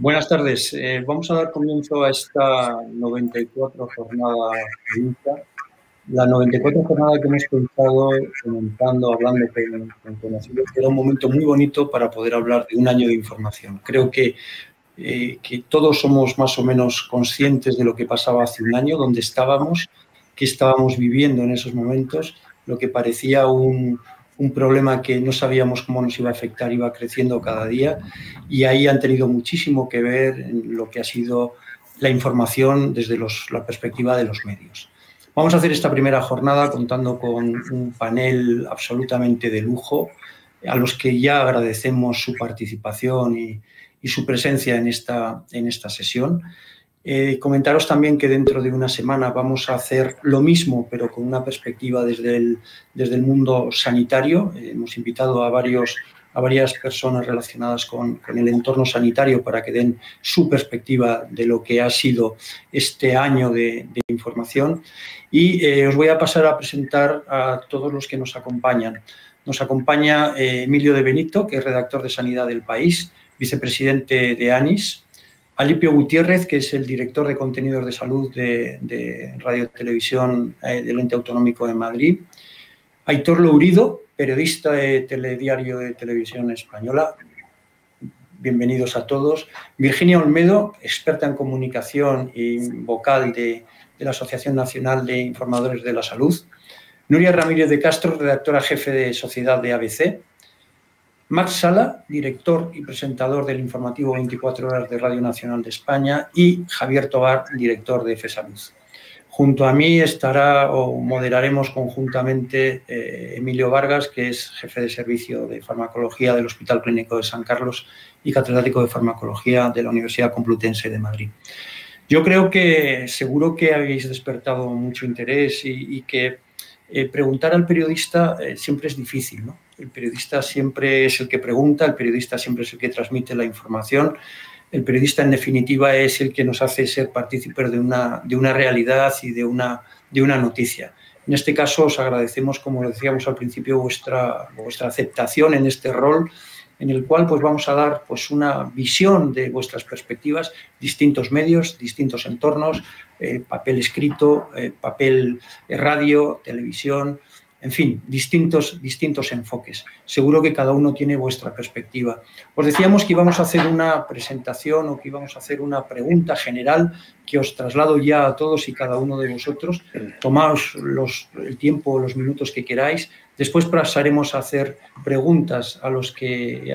Buenas tardes. Vamos a dar comienzo a esta 94 jornada clínica. La 94 jornada que hemos comenzado comentando, hablando con conocidos, era un momento muy bonito para poder hablar de un año de información. Creo que todos somos más o menos conscientes de lo que pasaba hace un año, dónde estábamos, qué estábamos viviendo en esos momentos, lo que parecía un problema que no sabíamos cómo nos iba a afectar, iba creciendo cada día, y ahí han tenido muchísimo que ver en lo que ha sido la información desde la perspectiva de los medios. Vamos a hacer esta primera jornada contando con un panel absolutamente de lujo, a los que ya agradecemos su participación y su presencia en esta sesión. Comentaros también que dentro de una semana vamos a hacer lo mismo, pero con una perspectiva desde el mundo sanitario. Hemos invitado a varias personas relacionadas con el entorno sanitario para que den su perspectiva de lo que ha sido este año de información. Y os voy a pasar a presentar a todos los que nos acompañan. Nos acompaña Emilio de Benito, que es redactor de Sanidad del País, vicepresidente de ANIS, Alipio Gutiérrez, que es el director de contenidos de salud de Radio y Televisión del Ente Autonómico de Madrid, Aitor Lourido, periodista de Telediario de Televisión Española, bienvenidos a todos, Virginia Olmedo, experta en comunicación y vocal de la Asociación Nacional de Informadores de la Salud, Nuria Ramírez de Castro, redactora jefe de Sociedad de ABC, Max Sala, director y presentador del informativo 24 horas de Radio Nacional de España, y Javier Tobar, director de FESalud. Junto a mí estará o moderaremos conjuntamente Emilio Vargas, que es jefe de servicio de farmacología del Hospital Clínico de San Carlos y catedrático de farmacología de la Universidad Complutense de Madrid. Yo creo que seguro que habéis despertado mucho interés y que preguntar al periodista siempre es difícil, ¿no? El periodista siempre es el que pregunta, el periodista siempre es el que transmite la información, el periodista en definitiva es el que nos hace ser partícipes de una realidad y de una noticia. En este caso os agradecemos, como decíamos al principio, vuestra aceptación en este rol, en el cual pues, vamos a dar pues, una visión de vuestras perspectivas, distintos medios, distintos entornos, papel escrito, papel radio, televisión, en fin, distintos enfoques. Seguro que cada uno tiene vuestra perspectiva. Os decíamos que íbamos a hacer una presentación o que íbamos a hacer una pregunta general que os traslado ya a todos y cada uno de vosotros. Tomaos el tiempo, los minutos que queráis. Después pasaremos a hacer preguntas a los que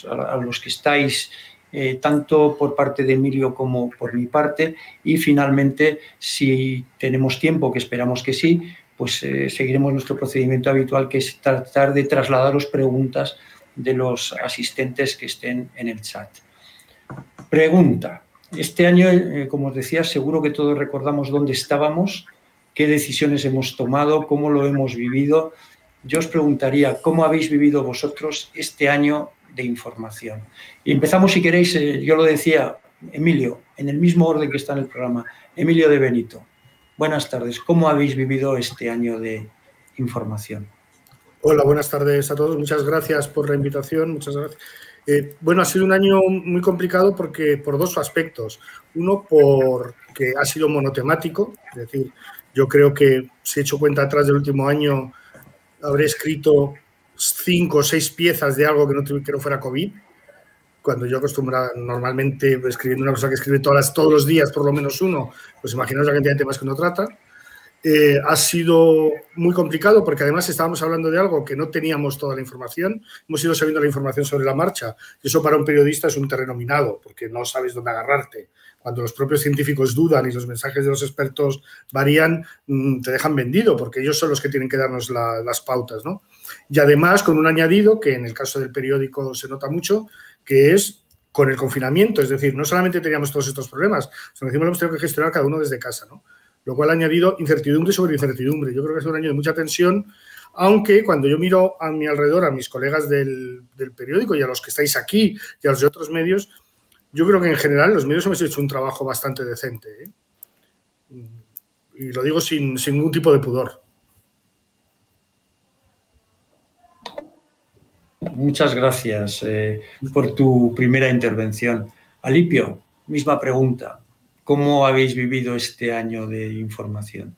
estáis, tanto por parte de Emilio como por mi parte, y finalmente, si tenemos tiempo, que esperamos que sí, pues seguiremos nuestro procedimiento habitual, que es tratar de trasladaros preguntas de los asistentes que estén en el chat. Pregunta. Este año, como os decía, seguro que todos recordamos dónde estábamos, qué decisiones hemos tomado, cómo lo hemos vivido. Yo os preguntaría, ¿cómo habéis vivido vosotros este año de información? Y empezamos, si queréis, yo lo decía, Emilio, en el mismo orden que está en el programa, Emilio de Benito. Buenas tardes, ¿cómo habéis vivido este año de información? Hola, buenas tardes a todos, muchas gracias por la invitación, muchas gracias. Bueno, ha sido un año muy complicado por dos aspectos. Uno, porque ha sido monotemático, es decir, yo creo que si he hecho cuenta atrás del último año, habré escrito 5 o 6 piezas de algo que no fuera COVID, cuando yo acostumbro normalmente escribiendo una cosa que escribe todos los días por lo menos uno, pues imaginaos la cantidad de temas que uno trata. Ha sido muy complicado porque además estábamos hablando de algo que no teníamos toda la información, hemos ido sabiendo la información sobre la marcha, y eso para un periodista es un terreno minado porque no sabes dónde agarrarte. Cuando los propios científicos dudan y los mensajes de los expertos varían, te dejan vendido porque ellos son los que tienen que darnos las pautas, ¿no? Y además con un añadido que en el caso del periódico se nota mucho, que es con el confinamiento, es decir, no solamente teníamos todos estos problemas, sino que encima lo hemos tenido que gestionar cada uno desde casa, ¿no? Lo cual ha añadido incertidumbre sobre incertidumbre. Yo creo que ha sido un año de mucha tensión, aunque cuando yo miro a mi alrededor, a mis colegas del periódico y a los que estáis aquí y a los de otros medios, yo creo que en general los medios hemos hecho un trabajo bastante decente, ¿eh? Y lo digo sin ningún tipo de pudor. Muchas gracias por tu primera intervención. Alipio, misma pregunta. ¿Cómo habéis vivido este año de información?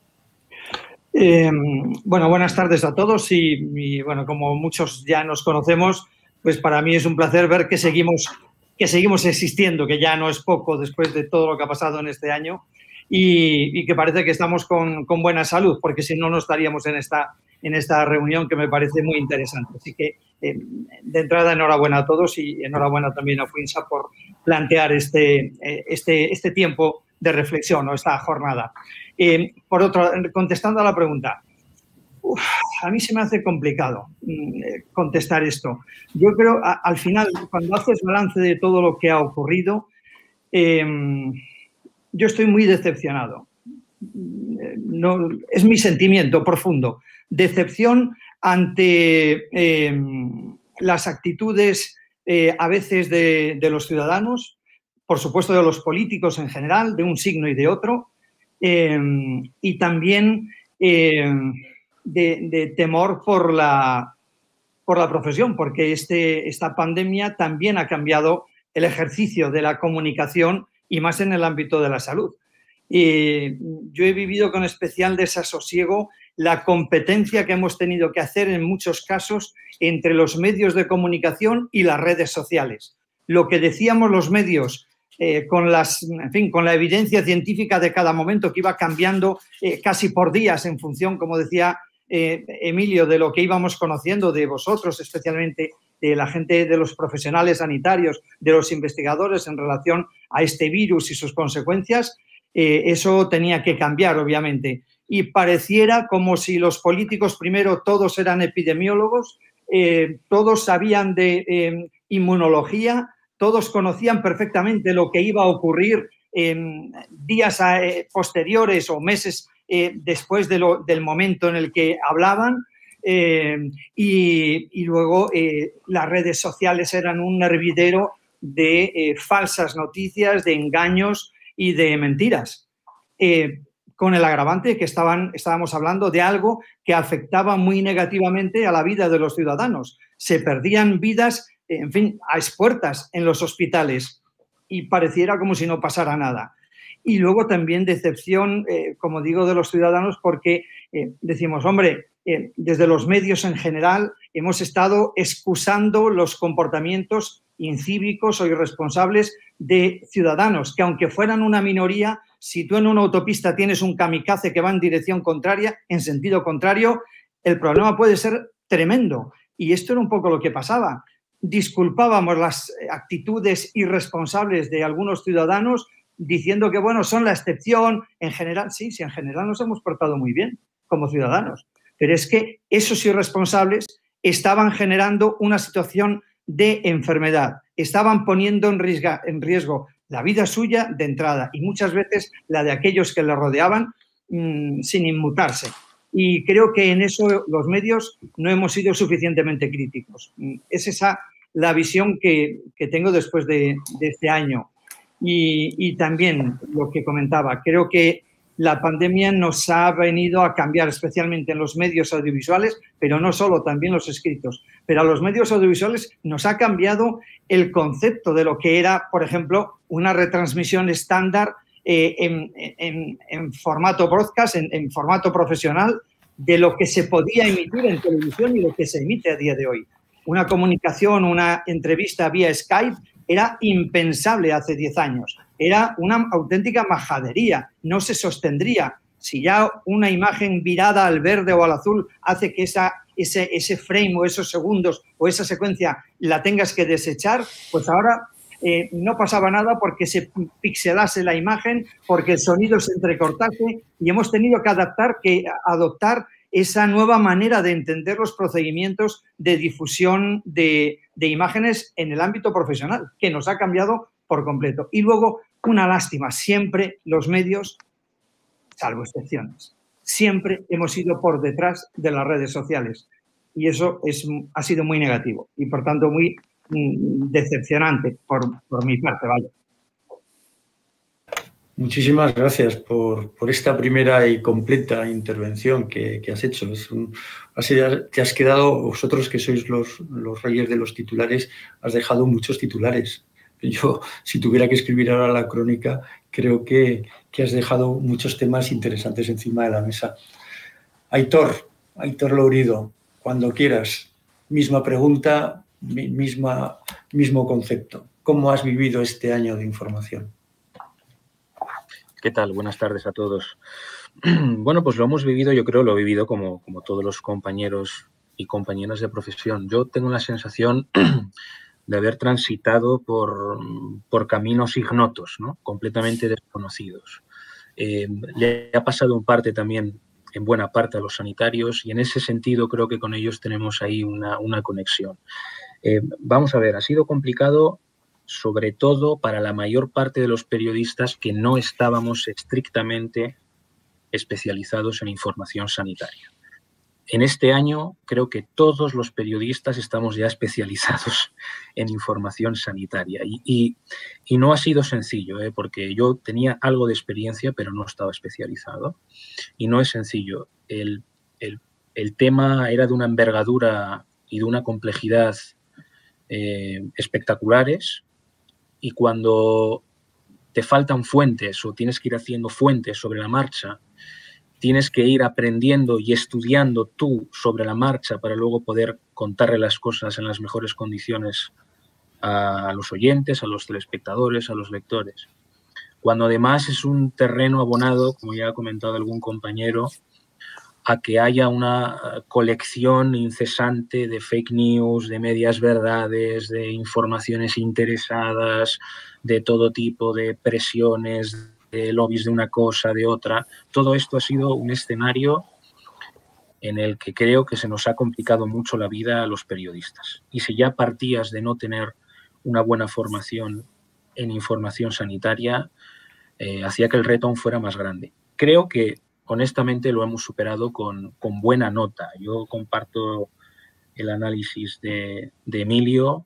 Bueno, buenas tardes a todos y, bueno, como muchos ya nos conocemos, pues para mí es un placer ver que seguimos existiendo, que ya no es poco después de todo lo que ha pasado en este año y que parece que estamos con buena salud, porque si no, no estaríamos en esta reunión que me parece muy interesante. Así que, de entrada, enhorabuena a todos y enhorabuena también a FUINSA por plantear este tiempo de reflexión o esta jornada. Por otro, contestando a la pregunta, a mí se me hace complicado contestar esto. Yo creo, al final, cuando haces balance de todo lo que ha ocurrido, yo estoy muy decepcionado. No, es mi sentimiento profundo. Decepción ante las actitudes a veces de los ciudadanos, por supuesto de los políticos en general, de un signo y de otro, y también de temor por la profesión, porque esta pandemia también ha cambiado el ejercicio de la comunicación y más en el ámbito de la salud. Yo he vivido con especial desasosiego la competencia que hemos tenido que hacer en muchos casos entre los medios de comunicación y las redes sociales. Lo que decíamos los medios con la evidencia científica de cada momento, que iba cambiando casi por días en función, como decía Emilio, de lo que íbamos conociendo de vosotros, especialmente de la gente, de los profesionales sanitarios, de los investigadores en relación a este virus y sus consecuencias, eso tenía que cambiar, obviamente. Y pareciera como si los políticos primero todos eran epidemiólogos, todos sabían de inmunología, todos conocían perfectamente lo que iba a ocurrir días posteriores o meses después del momento en el que hablaban, y luego las redes sociales eran un hervidero de falsas noticias, de engaños y de mentiras, con el agravante que estábamos hablando de algo que afectaba muy negativamente a la vida de los ciudadanos. Se perdían vidas, en fin, a expuertas en los hospitales y pareciera como si no pasara nada. Y luego también decepción, como digo, de los ciudadanos porque decimos, hombre, desde los medios en general hemos estado excusando los comportamientos incívicos o irresponsables de ciudadanos, que aunque fueran una minoría, si tú en una autopista tienes un kamikaze que va en dirección contraria, en sentido contrario, el problema puede ser tremendo. Y esto era un poco lo que pasaba. Disculpábamos las actitudes irresponsables de algunos ciudadanos diciendo que, bueno, son la excepción. En general, sí, en general nos hemos portado muy bien como ciudadanos. Pero es que esos irresponsables estaban generando una situación de enfermedad, estaban poniendo en riesgo la vida suya de entrada y muchas veces la de aquellos que le rodeaban sin inmutarse. Y creo que en eso los medios no hemos sido suficientemente críticos. Es esa la visión que tengo después de este año. Y también lo que comentaba, creo que la pandemia nos ha venido a cambiar, especialmente en los medios audiovisuales, pero no solo, también los escritos. Pero a los medios audiovisuales nos ha cambiado el concepto de lo que era, por ejemplo, una retransmisión estándar en formato broadcast, en formato profesional, de lo que se podía emitir en televisión y lo que se emite a día de hoy. Una comunicación, una entrevista vía Skype era impensable hace 10 años. Era una auténtica majadería, no se sostendría. Si ya una imagen virada al verde o al azul hace que ese frame o esos segundos o esa secuencia la tengas que desechar, pues ahora no pasaba nada porque se pixelase la imagen, porque el sonido se entrecortase y hemos tenido que adoptar esa nueva manera de entender los procedimientos de difusión de imágenes en el ámbito profesional, que nos ha cambiado por completo. Y luego, una lástima, siempre los medios, salvo excepciones, siempre hemos ido por detrás de las redes sociales. Y eso ha sido muy negativo y, por tanto, muy decepcionante por mi parte, vaya. Muchísimas gracias por esta primera y completa intervención que has hecho. Te has quedado, vosotros que sois los reyes de los titulares, has dejado muchos titulares. Yo, si tuviera que escribir ahora la crónica, creo que has dejado muchos temas interesantes encima de la mesa. Aitor Lourido, cuando quieras, misma pregunta, mismo concepto. ¿Cómo has vivido este año de información? ¿Qué tal? Buenas tardes a todos. Bueno, pues lo hemos vivido, yo creo, lo he vivido como todos los compañeros y compañeras de profesión. Yo tengo la sensación de haber transitado por caminos ignotos, ¿no? Completamente desconocidos. Le ha pasado en buena parte a los sanitarios, y en ese sentido creo que con ellos tenemos ahí una conexión. Vamos a ver, ha sido complicado sobre todo para la mayor parte de los periodistas que no estábamos estrictamente especializados en información sanitaria. En este año creo que todos los periodistas estamos ya especializados en información sanitaria y no ha sido sencillo, porque yo tenía algo de experiencia pero no estaba especializado y no es sencillo. El tema era de una envergadura y de una complejidad espectaculares, y cuando te faltan fuentes o tienes que ir haciendo fuentes sobre la marcha, tienes que ir aprendiendo y estudiando tú sobre la marcha para luego poder contarle las cosas en las mejores condiciones a los oyentes, a los telespectadores, a los lectores. Cuando además es un terreno abonado, como ya ha comentado algún compañero, a que haya una colección incesante de fake news, de medias verdades, de informaciones interesadas, de todo tipo de presiones, de lobbies de una cosa, de otra. Todo esto ha sido un escenario en el que creo que se nos ha complicado mucho la vida a los periodistas. Y si ya partías de no tener una buena formación en información sanitaria, hacía que el reto aún fuera más grande. Creo que honestamente lo hemos superado con buena nota. Yo comparto el análisis de Emilio.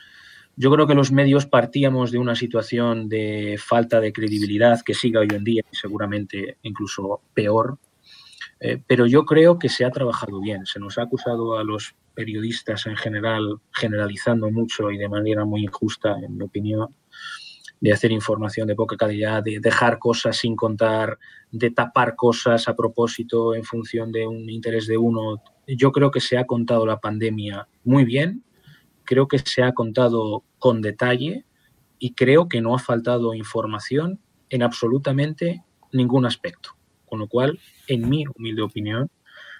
Yo creo que los medios partíamos de una situación de falta de credibilidad que sigue hoy en día y seguramente incluso peor, pero yo creo que se ha trabajado bien. Se nos ha acusado a los periodistas en general, generalizando mucho y de manera muy injusta, en mi opinión, de hacer información de poca calidad, de dejar cosas sin contar, de tapar cosas a propósito en función de un interés de uno. Yo creo que se ha contado la pandemia muy bien, creo que se ha contado con detalle y creo que no ha faltado información en absolutamente ningún aspecto. Con lo cual, en mi humilde opinión,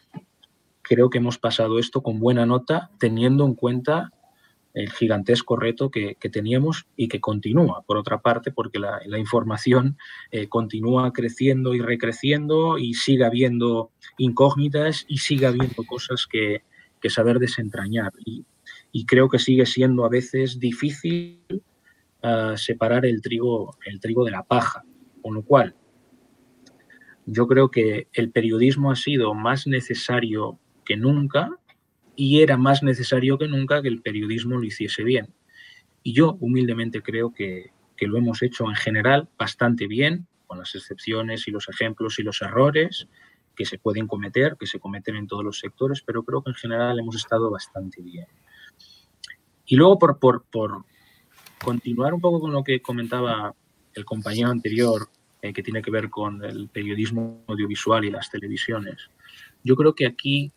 creo que hemos pasado esto con buena nota, teniendo en cuenta el gigantesco reto que teníamos y que continúa, por otra parte, porque la información continúa creciendo y recreciendo y sigue habiendo incógnitas y sigue habiendo cosas que saber desentrañar. Y creo que sigue siendo a veces difícil separar el trigo de la paja, con lo cual yo creo que el periodismo ha sido más necesario que nunca, y era más necesario que nunca que el periodismo lo hiciese bien. Y yo humildemente creo que lo hemos hecho en general bastante bien, con las excepciones y los ejemplos y los errores que se pueden cometer, que se cometen en todos los sectores, pero creo que en general hemos estado bastante bien. Y luego, por continuar un poco con lo que comentaba el compañero anterior, que tiene que ver con el periodismo audiovisual y las televisiones, yo creo que aquí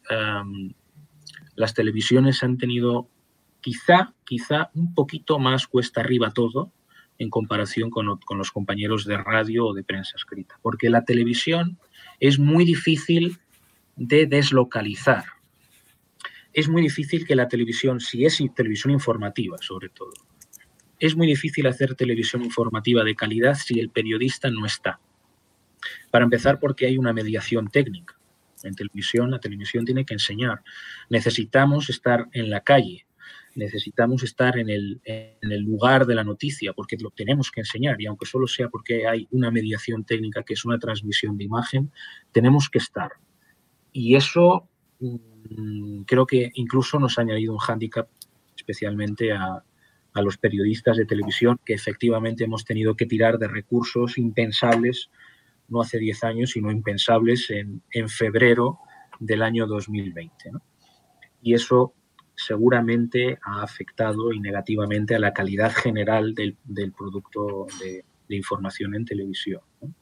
las televisiones han tenido quizá un poquito más cuesta arriba todo en comparación con los compañeros de radio o de prensa escrita, porque la televisión es muy difícil de deslocalizar. Es muy difícil que la televisión, si es televisión informativa sobre todo, es muy difícil hacer televisión informativa de calidad si el periodista no está. Para empezar, porque hay una mediación técnica. En televisión, la televisión tiene que enseñar. Necesitamos estar en la calle, necesitamos estar en el lugar de la noticia, porque lo tenemos que enseñar, y aunque solo sea porque hay una mediación técnica, que es una transmisión de imagen, tenemos que estar. Y eso creo que incluso nos ha añadido un hándicap, especialmente a los periodistas de televisión, que efectivamente hemos tenido que tirar de recursos impensables, no hace 10 años, sino impensables en febrero del año 2020, ¿no? Y eso seguramente ha afectado y negativamente a la calidad general del producto de información en televisión, ¿no?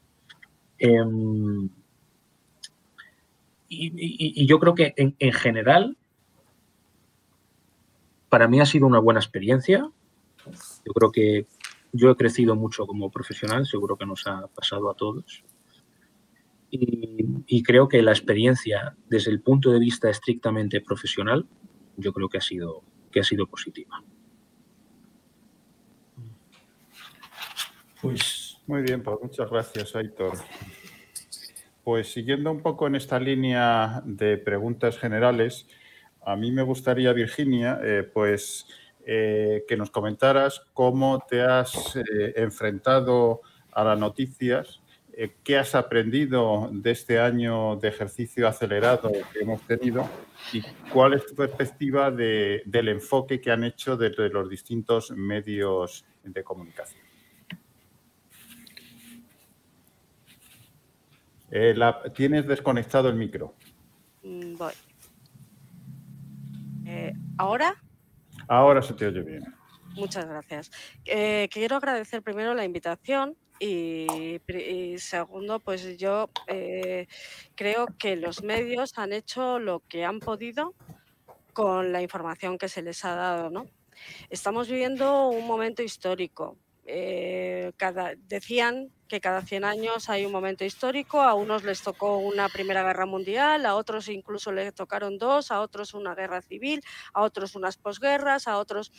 Y yo creo que en general para mí ha sido una buena experiencia. Yo creo que yo he crecido mucho como profesional, seguro que nos ha pasado a todos. Y creo que la experiencia, desde el punto de vista estrictamente profesional, yo creo que ha sido positiva. Pues muy bien, pues muchas gracias, Aitor. Pues siguiendo un poco en esta línea de preguntas generales, a mí me gustaría, Virginia, que nos comentaras cómo te has enfrentado a las noticias, qué has aprendido de este año de ejercicio acelerado que hemos tenido y cuál es tu perspectiva del enfoque que han hecho desde los distintos medios de comunicación. Tienes desconectado el micro. Voy. ¿Ahora? Ahora se te oye bien. Muchas gracias. Quiero agradecer primero la invitación y segundo, pues yo creo que los medios han hecho lo que han podido con la información que se les ha dado, ¿no? Estamos viviendo un momento histórico. Decían que cada 100 años hay un momento histórico, a unos les tocó una Primera Guerra Mundial, a otros incluso les tocaron 2, a otros una guerra civil, a otros unas posguerras, a otros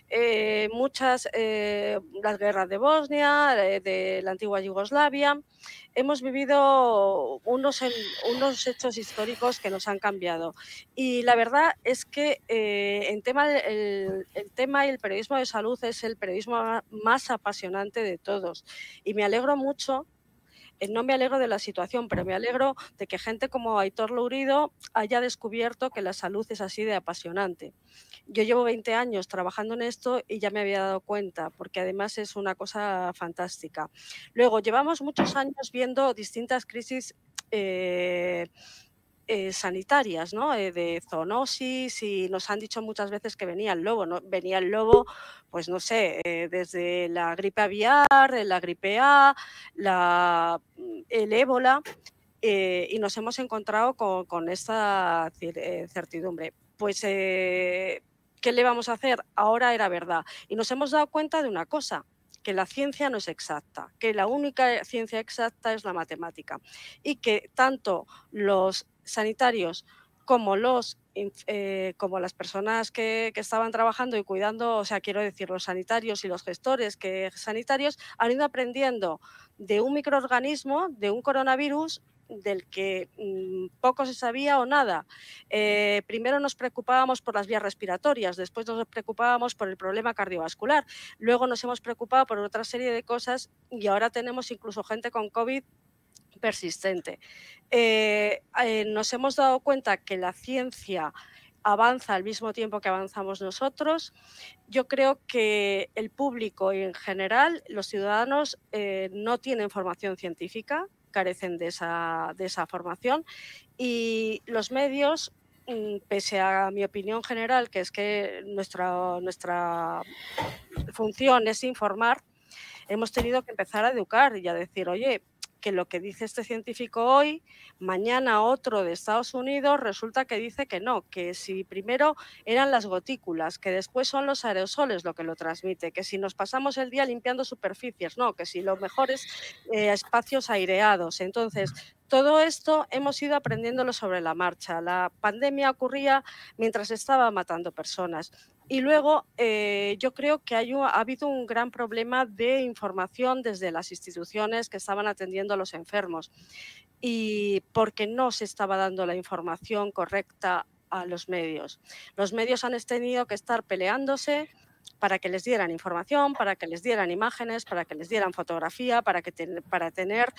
las guerras de Bosnia, de la antigua Yugoslavia. Hemos vivido unos hechos históricos que nos han cambiado. Y la verdad es que el tema y el periodismo de salud es el periodismo más apasionante de todos. Y me alegro mucho, no me alegro de la situación, pero me alegro de que gente como Aitor Lourido haya descubierto que la salud es así de apasionante. Yo llevo 20 años trabajando en esto y ya me había dado cuenta, porque además es una cosa fantástica. Luego, llevamos muchos años viendo distintas crisis sanitarias, ¿no? De zoonosis, y nos han dicho muchas veces que venía el lobo, ¿no? Venía el lobo, pues no sé, desde la gripe aviar, la gripe A, el ébola, y nos hemos encontrado con esta certidumbre. Pues, ¿qué le vamos a hacer? Ahora era verdad. Y nos hemos dado cuenta de una cosa, que la ciencia no es exacta, que la única ciencia exacta es la matemática, y que tanto los sanitarios como como las personas que estaban trabajando y cuidando, o sea, quiero decir, los sanitarios y los gestores sanitarios han ido aprendiendo de un microorganismo, de un coronavirus, del que poco se sabía o nada. Primero nos preocupábamos por las vías respiratorias, después nos preocupábamos por el problema cardiovascular, luego nos hemos preocupado por otra serie de cosas y ahora tenemos incluso gente con COVID persistente. Nos hemos dado cuenta que la ciencia avanza al mismo tiempo que avanzamos nosotros. Yo creo que el público y en general, los ciudadanos, no tienen formación científica, carecen de esa formación, y los medios, pese a mi opinión general, que es que nuestra función es informar, hemos tenido que empezar a educar y a decir, oye, que lo que dice este científico hoy, mañana otro de Estados Unidos resulta que dice que no, que si primero eran las gotículas, que después son los aerosoles lo que lo transmite, que si nos pasamos el día limpiando superficies, no, que si lo mejor es espacios aireados. Entonces, todo esto hemos ido aprendiéndolo sobre la marcha. La pandemia ocurría mientras estaba matando personas. Y luego yo creo que ha habido un gran problema de información desde las instituciones que estaban atendiendo a los enfermos, y porque no se estaba dando la información correcta a los medios. Los medios han tenido que estar peleándose para que les dieran información, para que les dieran imágenes, para que les dieran fotografía, para tener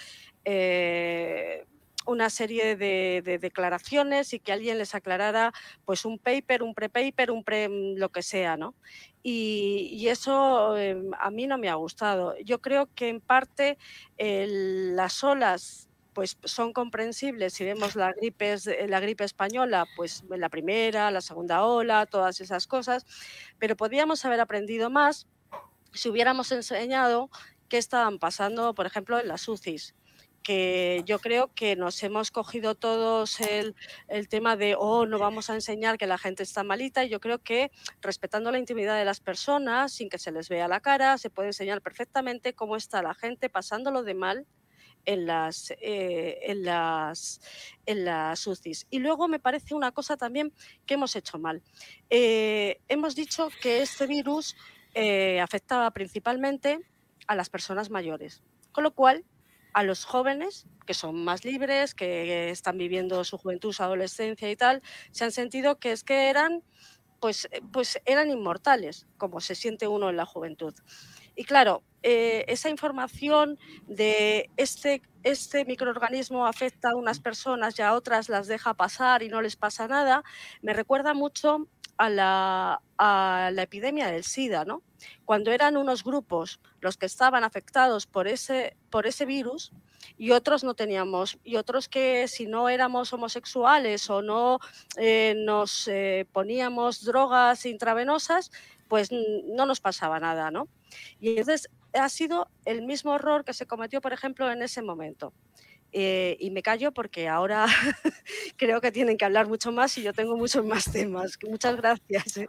una serie de declaraciones y que alguien les aclarara pues un paper, un pre-paper, lo que sea, ¿no? Y eso a mí no me ha gustado. Yo creo que en parte las olas pues son comprensibles. Si vemos la gripe española, pues la primera, la segunda ola, todas esas cosas, pero podríamos haber aprendido más si hubiéramos enseñado qué estaban pasando, por ejemplo, en las UCIs, que yo creo que nos hemos cogido todos el tema de, no vamos a enseñar que la gente está malita, y yo creo que respetando la intimidad de las personas, sin que se les vea la cara, se puede enseñar perfectamente cómo está la gente pasándolo de mal en las UCIs. Y luego me parece una cosa también que hemos hecho mal. Hemos dicho que este virus afectaba principalmente a las personas mayores, con lo cual a los jóvenes, que son más libres, que están viviendo su juventud, su adolescencia y tal, se han sentido que eran eran inmortales, como se siente uno en la juventud. Y claro, esa información de este microorganismo afecta a unas personas y a otras las deja pasar y no les pasa nada, me recuerda mucho a la epidemia del SIDA, ¿no? Cuando eran unos grupos los que estaban afectados por ese virus y otros no teníamos, y otros que si no éramos homosexuales o no nos poníamos drogas intravenosas, pues no nos pasaba nada, ¿no? Y entonces ha sido el mismo error que se cometió, por ejemplo, en ese momento. Y me callo porque ahora creo que tienen que hablar mucho más y yo tengo muchos más temas. Muchas gracias.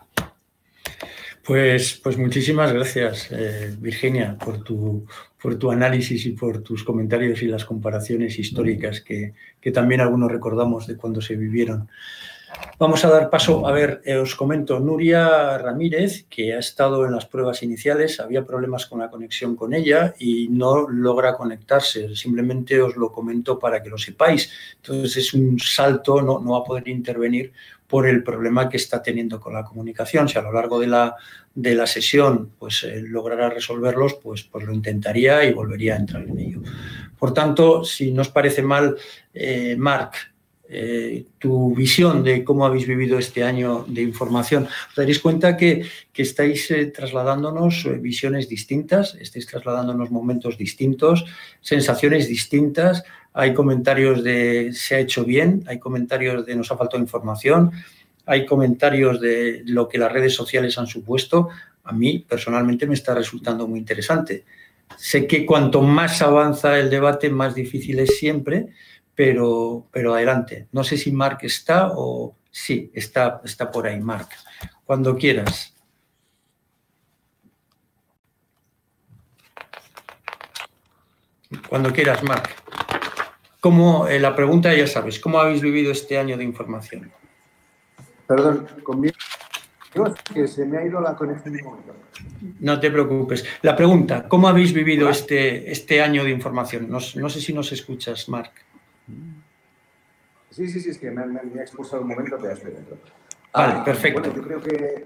Pues muchísimas gracias, Virginia, por tu análisis y por tus comentarios y las comparaciones históricas que también algunos recordamos de cuando se vivieron. Vamos a dar paso, a ver, os comento, Nuria Ramírez, que ha estado en las pruebas iniciales, había problemas con la conexión con ella y no logra conectarse, simplemente os lo comento para que lo sepáis. Entonces es un salto, no va a poder intervenir por el problema que está teniendo con la comunicación. Si a lo largo de la sesión pues lograra resolverlos, pues lo intentaría y volvería a entrar en ello. Por tanto, si no os parece mal, Marc, tu visión de cómo habéis vivido este año de información. Os daréis cuenta que estáis trasladándonos visiones distintas, estáis trasladándonos momentos distintos, sensaciones distintas. Hay comentarios de se ha hecho bien, hay comentarios de nos ha faltado información, hay comentarios de lo que las redes sociales han supuesto. A mí, personalmente, me está resultando muy interesante. Sé que cuanto más avanza el debate, más difícil es siempre, pero adelante. No sé si Marc está o... Sí, está por ahí, Marc. Cuando quieras. Cuando quieras, Marc. La pregunta ya sabes, ¿cómo habéis vivido este año de información? Perdón, conmigo que se me ha ido la conexión un momento. No te preocupes. La pregunta, ¿cómo habéis vivido este año de información? No sé si nos escuchas, Marc. Sí, es que me ha expulsado un momento, pero estoy dentro. Vale, perfecto. Bueno, yo creo que...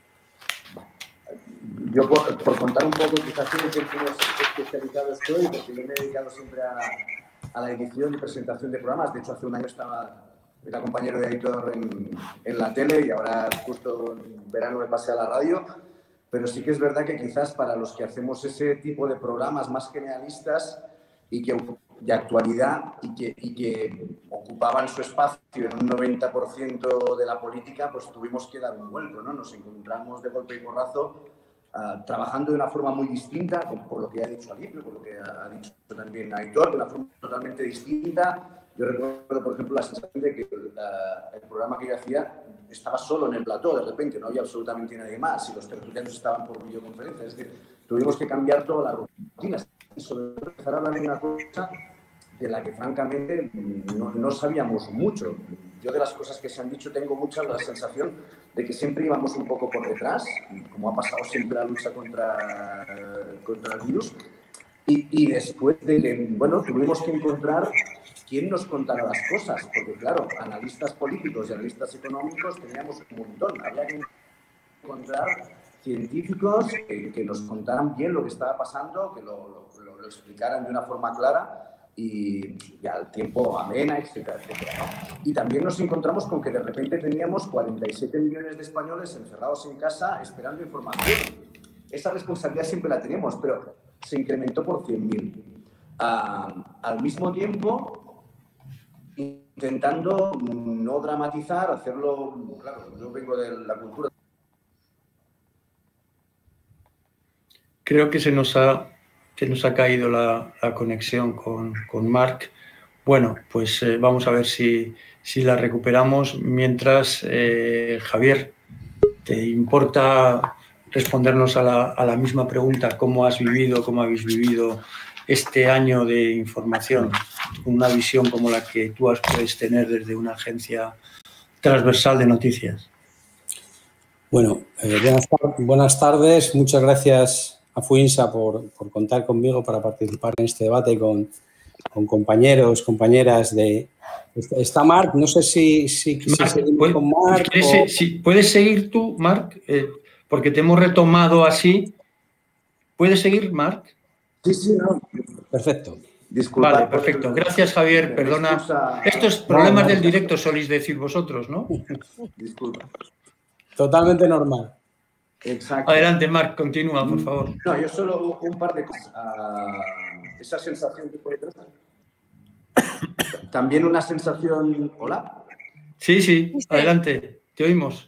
Yo, por contar un poco, quizás en qué especializado estoy, porque yo me he dedicado siempre a la edición y presentación de programas. De hecho, hace un año era compañero de editor en la tele y ahora justo en verano me pasé a la radio. Pero sí que es verdad que quizás para los que hacemos ese tipo de programas más generalistas y que de actualidad y que ocupaban su espacio en un 90% de la política, pues tuvimos que dar un vuelco, ¿no? Nos encontramos de golpe y porrazo trabajando de una forma muy distinta, por lo que ha dicho Alipio, por lo que ha dicho también Aitor, de una forma totalmente distinta. Yo recuerdo, por ejemplo, la sensación de que el programa que yo hacía estaba solo en el plató, de repente no había absolutamente nadie más y los tertulianos estaban por videoconferencia. Es decir, tuvimos que cambiar todas las rutinas y sobre todo empezar a hablar de una cosa de la que francamente no sabíamos mucho. Yo de las cosas que se han dicho tengo mucha la sensación de que siempre íbamos un poco por detrás, como ha pasado siempre la lucha contra el virus, y después de que, bueno, tuvimos que encontrar quién nos contara las cosas, porque claro, analistas políticos y analistas económicos teníamos un montón, había que encontrar científicos que nos contaran bien lo que estaba pasando, que lo explicaran de una forma clara y al tiempo amena, etcétera, etcétera, ¿no? Y también nos encontramos con que de repente teníamos 47 millones de españoles encerrados en casa esperando información. Esa responsabilidad siempre la teníamos, pero se incrementó por 100.000. al mismo tiempo intentando no dramatizar, hacerlo, claro, yo vengo de la cultura. Creo que se nos ha caído la conexión con Marc. Bueno, pues vamos a ver si la recuperamos. Mientras, Javier, ¿te importa respondernos a la misma pregunta? ¿Cómo habéis vivido este año de información? Una visión como la que tú puedes tener desde una agencia transversal de noticias. Bueno, buenas tardes. Muchas gracias a FUINSA por contar conmigo para participar en este debate con compañeros, compañeras de... ¿Está Marc? No sé si seguimos con Marc. ¿Puedes seguir tú, Marc? Porque te hemos retomado así. ¿Puedes seguir, Marc? Sí, no. Perfecto. Disculpa. Vale, perfecto. Gracias, Javier. Perdona. Estos problemas del directo soléis decir vosotros, ¿no? Disculpa. Totalmente normal. Exacto. Adelante, Marc, continúa, por favor. No, yo solo un par de cosas. Esa sensación que puede tratar. También una sensación... ¿Hola? Sí, adelante, te oímos.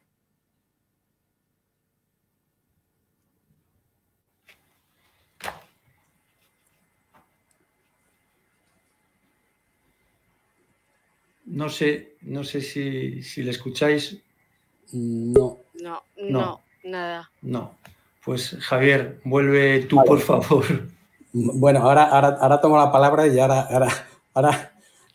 No sé si le escucháis. No, nada. No. Pues Javier, vuelve tú, por favor. Bueno, ahora tomo la palabra y ahora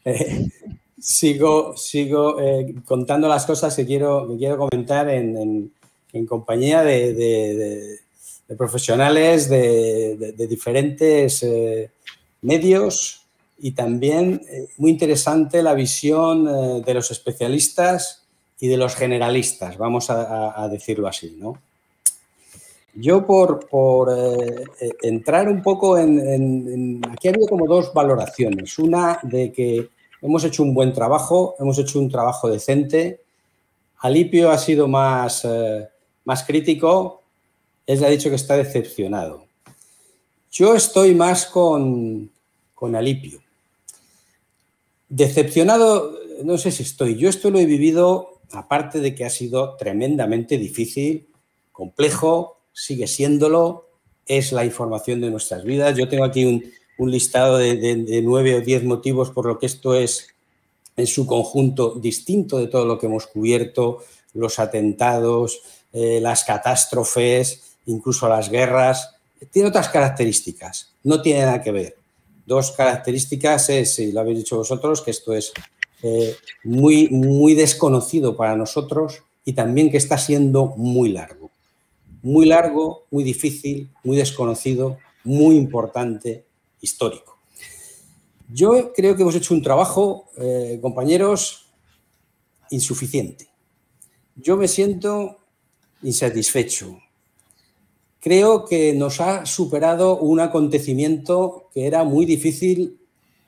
sigo contando las cosas que quiero comentar en compañía de profesionales de diferentes medios y también muy interesante la visión de los especialistas y de los generalistas, vamos a decirlo así, ¿no? Yo por entrar un poco aquí ha habido como dos valoraciones. Una de que hemos hecho un buen trabajo, hemos hecho un trabajo decente. Alipio ha sido más crítico. Él ha dicho que está decepcionado. Yo estoy más con Alipio. Decepcionado, no sé si estoy. Yo esto lo he vivido, aparte de que ha sido tremendamente difícil, complejo, sigue siéndolo, es la información de nuestras vidas. Yo tengo aquí un listado de 9 o 10 motivos por lo que esto es en su conjunto distinto de todo lo que hemos cubierto, los atentados, las catástrofes, incluso las guerras. Tiene otras características, no tiene nada que ver. Dos características es, y lo habéis dicho vosotros, que esto es muy desconocido para nosotros y también que está siendo muy largo. Muy largo, muy difícil, muy desconocido, muy importante, histórico. Yo creo que hemos hecho un trabajo, compañeros, insuficiente. Yo me siento insatisfecho. Creo que nos ha superado un acontecimiento que era muy difícil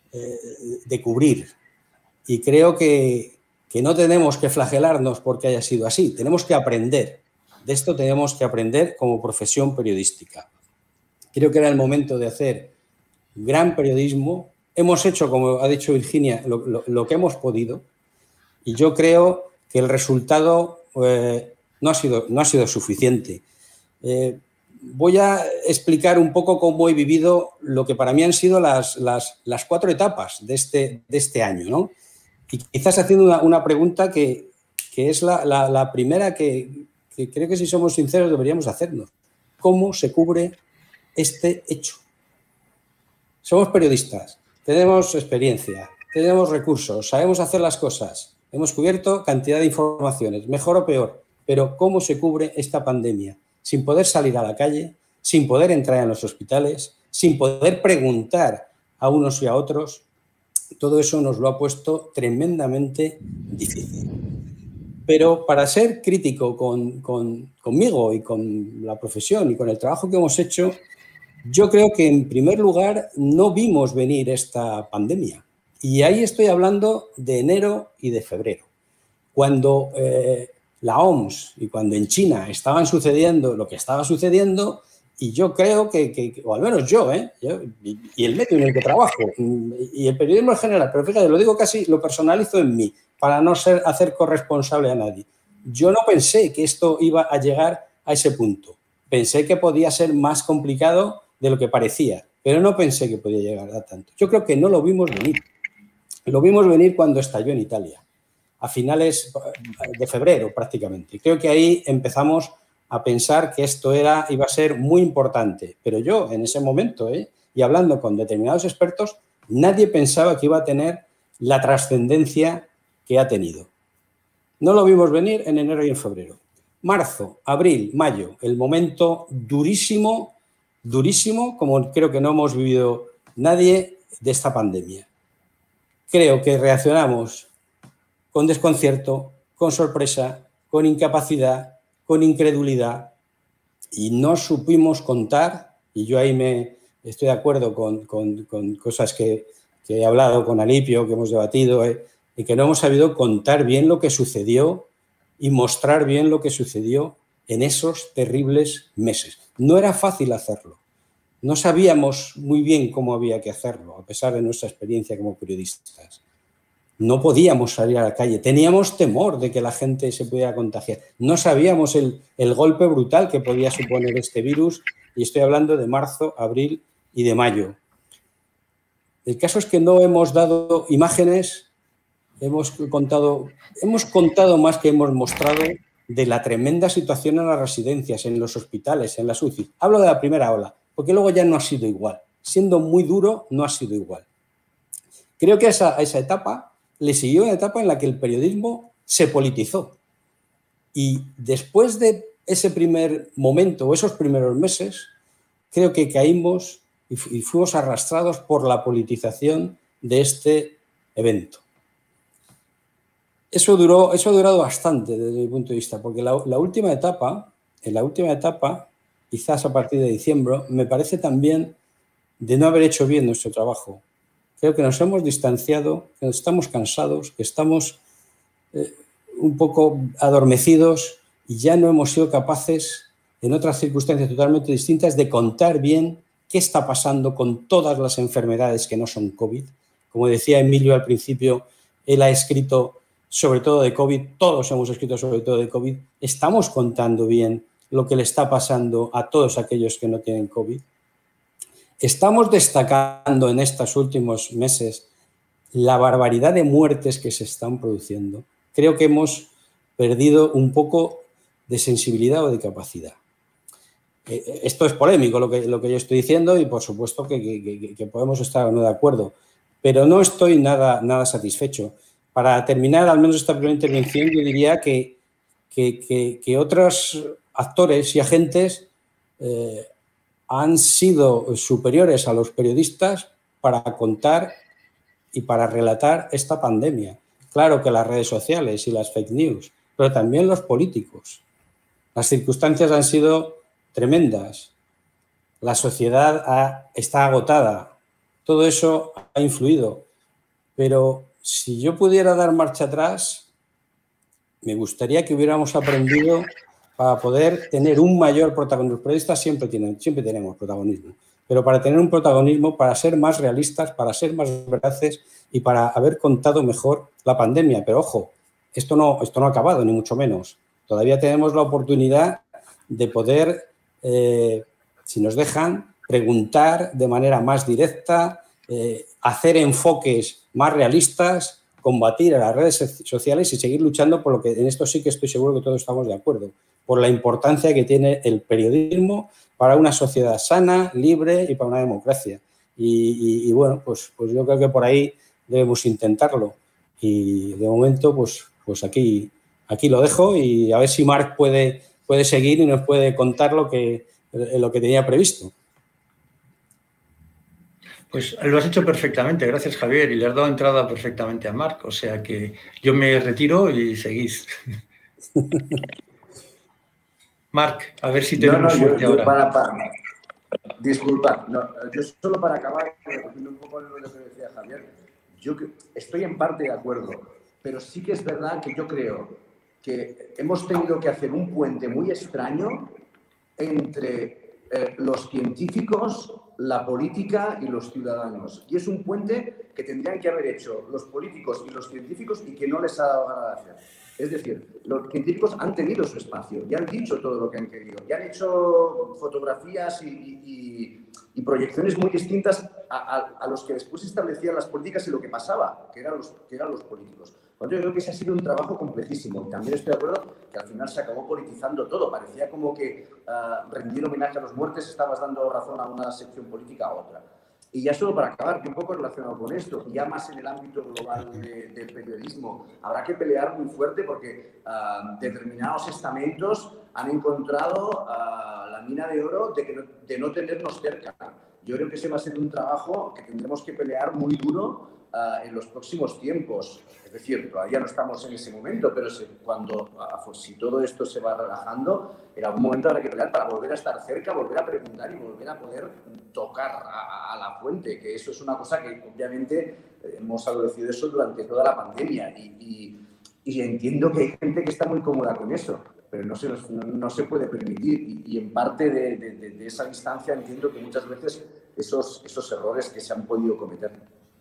de cubrir y creo que no tenemos que flagelarnos porque haya sido así. Tenemos que aprender. De esto tenemos que aprender como profesión periodística. Creo que era el momento de hacer gran periodismo. Hemos hecho, como ha dicho Virginia, lo que hemos podido y yo creo que el resultado no ha sido suficiente. Voy a explicar un poco cómo he vivido lo que para mí han sido las 4 etapas de este año, ¿no? Y quizás haciendo una pregunta que es la primera que creo que si somos sinceros deberíamos hacernos. ¿Cómo se cubre este hecho? Somos periodistas, tenemos experiencia, tenemos recursos, sabemos hacer las cosas, hemos cubierto cantidad de informaciones, mejor o peor, pero ¿cómo se cubre esta pandemia? Sin poder salir a la calle, sin poder entrar en los hospitales, sin poder preguntar a unos y a otros, todo eso nos lo ha puesto tremendamente difícil. Pero para ser crítico conmigo y con la profesión y con el trabajo que hemos hecho, yo creo que en primer lugar no vimos venir esta pandemia. Y ahí estoy hablando de enero y de febrero. Cuando la OMS y cuando en China estaban sucediendo lo que estaba sucediendo Y yo creo o al menos yo, y el medio en el que trabajo, y el periodismo en general, pero fíjate, lo digo casi, lo personalizo en mí, para no hacer corresponsable a nadie. Yo no pensé que esto iba a llegar a ese punto. Pensé que podía ser más complicado de lo que parecía, pero no pensé que podía llegar a tanto. Yo creo que no lo vimos venir. Lo vimos venir cuando estalló en Italia, a finales de febrero prácticamente. Creo que ahí empezamos a pensar que esto iba a ser muy importante. Pero yo, en ese momento, y hablando con determinados expertos, nadie pensaba que iba a tener la trascendencia que ha tenido. No lo vimos venir en enero y en febrero. Marzo, abril, mayo, el momento durísimo, durísimo, como creo que no hemos vivido nadie de esta pandemia. Creo que reaccionamos con desconcierto, con sorpresa, con incapacidad, con incredulidad, y no supimos contar, y yo ahí estoy de acuerdo con cosas que he hablado con Alipio, que hemos debatido, y que no hemos sabido contar bien lo que sucedió y mostrar bien lo que sucedió en esos terribles meses. No era fácil hacerlo. No sabíamos muy bien cómo había que hacerlo, a pesar de nuestra experiencia como periodistas. No podíamos salir a la calle, teníamos temor de que la gente se pudiera contagiar. No sabíamos el golpe brutal que podía suponer este virus, y estoy hablando de marzo, abril y de mayo. El caso es que no hemos dado imágenes, hemos contado más que hemos mostrado de la tremenda situación en las residencias, en los hospitales, en las UCI. Hablo de la primera ola, porque luego ya no ha sido igual. Siendo muy duro, no ha sido igual. Creo que a esa etapa le siguió una etapa en la que el periodismo se politizó. Y después de ese primer momento o esos primeros meses, creo que caímos y fuimos arrastrados por la politización de este evento. Eso ha durado bastante desde mi punto de vista, porque en la última etapa, quizás a partir de diciembre, me parece también de no haber hecho bien nuestro trabajo. Creo que nos hemos distanciado, que estamos cansados, que estamos un poco adormecidos y ya no hemos sido capaces, en otras circunstancias totalmente distintas, de contar bien qué está pasando con todas las enfermedades que no son COVID. Como decía Emilio al principio, él ha escrito sobre todo de COVID, todos hemos escrito sobre todo de COVID. ¿Estamos contando bien lo que le está pasando a todos aquellos que no tienen COVID? Estamos destacando en estos últimos meses la barbaridad de muertes que se están produciendo. Creo que hemos perdido un poco de sensibilidad o de capacidad. Esto es polémico lo que yo estoy diciendo, y por supuesto que podemos estar o no de acuerdo, pero no estoy nada satisfecho. Para terminar, al menos esta primera intervención, yo diría que otros actores y agentes han sido superiores a los periodistas para contar y para relatar esta pandemia. Claro que las redes sociales y las fake news, pero también los políticos. Las circunstancias han sido tremendas. La sociedad está agotada. Todo eso ha influido. Pero si yo pudiera dar marcha atrás, me gustaría que hubiéramos aprendido para poder tener un mayor protagonismo. Los periodistas siempre tenemos protagonismo, pero para tener un protagonismo, para ser más realistas, para ser más veraces y para haber contado mejor la pandemia. Pero ojo, esto no ha acabado, ni mucho menos. Todavía tenemos la oportunidad de poder, si nos dejan, preguntar de manera más directa, hacer enfoques más realistas, combatir a las redes sociales y seguir luchando por lo que en esto sí que estoy seguro que todos estamos de acuerdo, por la importancia que tiene el periodismo para una sociedad sana, libre y para una democracia. Y bueno, pues yo creo que por ahí debemos intentarlo. Y de momento, pues aquí lo dejo, y a ver si Marc puede seguir y nos puede contar lo que tenía previsto. Pues lo has hecho perfectamente, gracias Javier, y le has dado entrada perfectamente a Marc, o sea que yo me retiro y seguís. Marc, a ver si tenemos suerte ahora. Disculpa, yo solo para acabar, un poco lo que decía Javier, yo estoy en parte de acuerdo, pero sí que es verdad que yo creo que hemos tenido que hacer un puente muy extraño entre los científicos, la política y los ciudadanos. Y es un puente que tendrían que haber hecho los políticos y los científicos y que no les ha dado ganas de hacer. Es decir, los científicos han tenido su espacio y han dicho todo lo que han querido y han hecho fotografías y proyecciones muy distintas a los que después establecían las políticas y lo que pasaba, que eran los políticos. Yo creo que ese ha sido un trabajo complejísimo y también estoy de acuerdo que al final se acabó politizando todo. Parecía como que rendir homenaje a los muertos estabas dando razón a una sección política a otra. Y ya solo para acabar, que un poco relacionado con esto, ya más en el ámbito global del periodismo, habrá que pelear muy fuerte porque determinados estamentos han encontrado la mina de oro de no tenernos cerca. Yo creo que ese va a ser un trabajo que tendremos que pelear muy duro en los próximos tiempos. Es decir, todavía no estamos en ese momento, pero si todo esto se va relajando, en algún momento habrá que pelear para volver a estar cerca, volver a preguntar y volver a poder tocar a la fuente, que eso es una cosa que obviamente hemos adolecido eso durante toda la pandemia y entiendo que hay gente que está muy cómoda con eso, pero no se puede permitir y en parte de esa distancia entiendo que muchas veces esos errores que se han podido cometer.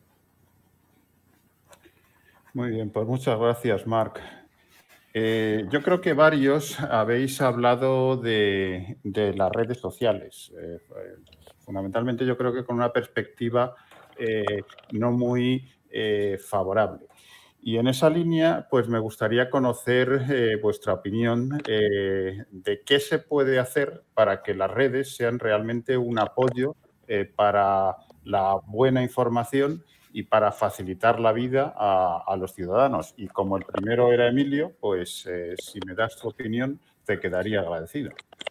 Muy bien, pues muchas gracias, Marc. Yo creo que varios habéis hablado de las redes sociales. Fundamentalmente yo creo que con una perspectiva no muy favorable. Y en esa línea, pues me gustaría conocer vuestra opinión de qué se puede hacer para que las redes sean realmente un apoyo para la buena información y para facilitar la vida a los ciudadanos. Y como el primero era Emilio, pues si me das tu opinión, te quedaría agradecido.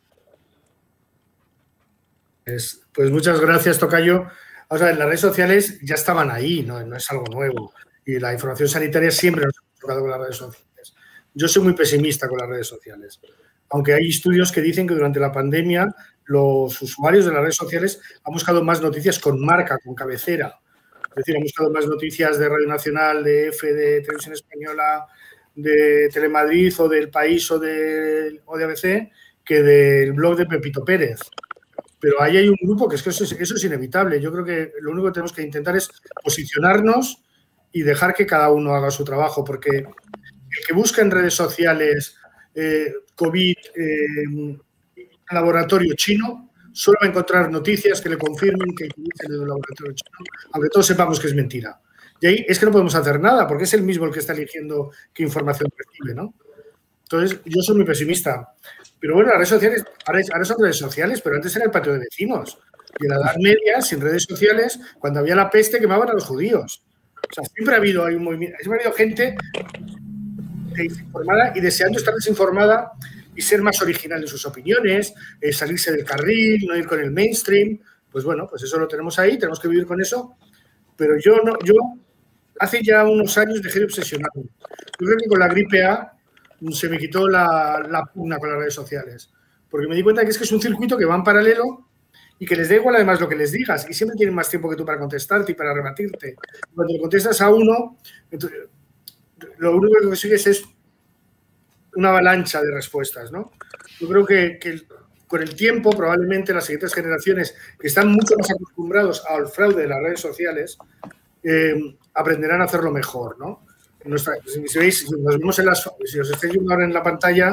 Pues muchas gracias, Tocayo. O sea, las redes sociales ya estaban ahí, no es algo nuevo. Y la información sanitaria siempre nos ha tocado con las redes sociales. Yo soy muy pesimista con las redes sociales. Aunque hay estudios que dicen que durante la pandemia los usuarios de las redes sociales han buscado más noticias con marca, con cabecera. Es decir, han buscado más noticias de Radio Nacional, de EFE, de Televisión Española, de Telemadrid o del País o de ABC que del blog de Pepito Pérez. Pero ahí hay un grupo que es que eso es inevitable. Yo creo que lo único que tenemos que intentar es posicionarnos y dejar que cada uno haga su trabajo, porque el que busca en redes sociales COVID, laboratorio chino, solo va a encontrar noticias que le confirmen que dicen de un laboratorio chino, aunque todos sepamos que es mentira. Y ahí es que no podemos hacer nada, porque es el mismo el que está eligiendo qué información recibe, ¿no? Entonces, yo soy muy pesimista. Pero bueno, las redes sociales, ahora son redes sociales, pero antes era el patio de vecinos. Y en la Edad Media, sin redes sociales, cuando había la peste, quemaban a los judíos. O sea, siempre ha habido un movimiento, siempre ha habido gente desinformada y deseando estar desinformada y ser más original en sus opiniones, salirse del carril, no ir con el mainstream. Pues bueno, pues eso lo tenemos ahí, tenemos que vivir con eso. Pero yo hace ya unos años dejé de obsesionarme. Yo creo que con la gripe A se me quitó la pugna con las redes sociales. Porque me di cuenta que es un circuito que va en paralelo y que les da igual además lo que les digas. Y siempre tienen más tiempo que tú para contestarte y para rebatirte. Cuando le contestas a uno, entonces, lo único que consigues es una avalancha de respuestas, ¿no? Yo creo que con el tiempo, probablemente las siguientes generaciones que están mucho más acostumbrados al fraude de las redes sociales aprenderán a hacerlo mejor, ¿no? Si veis, si nos vemos si os estáis viendo ahora en la pantalla,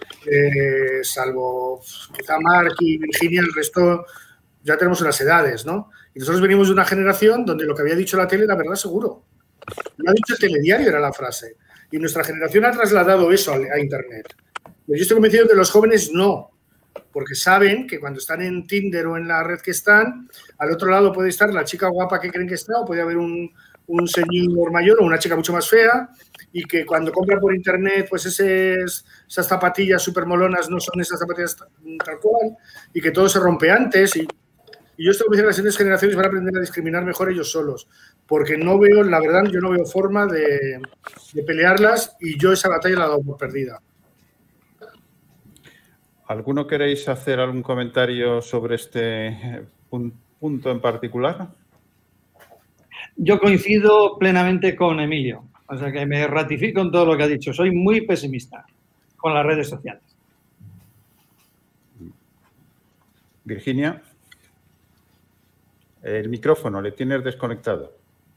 salvo quizá Marc y Virginia, el resto ya tenemos unas edades, ¿no? Y nosotros venimos de una generación donde lo que había dicho la tele era verdad seguro. Lo ha dicho el telediario, era la frase. Y nuestra generación ha trasladado eso a Internet. Pero yo estoy convencido que los jóvenes no, porque saben que cuando están en Tinder o en la red que están, al otro lado puede estar la chica guapa que creen que está, o puede haber un señor mayor o una chica mucho más fea, y que cuando compran por Internet, pues esas zapatillas súper molonas no son esas zapatillas tal cual, y que todo se rompe antes. Y yo estoy convencido que las siguientes generaciones van a aprender a discriminar mejor ellos solos, porque no veo, la verdad, yo no veo forma de pelearlas, y yo esa batalla la he dado por perdida. ¿Alguno queréis hacer algún comentario sobre este punto en particular? Yo coincido plenamente con Emilio, o sea que me ratifico en todo lo que ha dicho. Soy muy pesimista con las redes sociales. Virginia, el micrófono le tienes desconectado.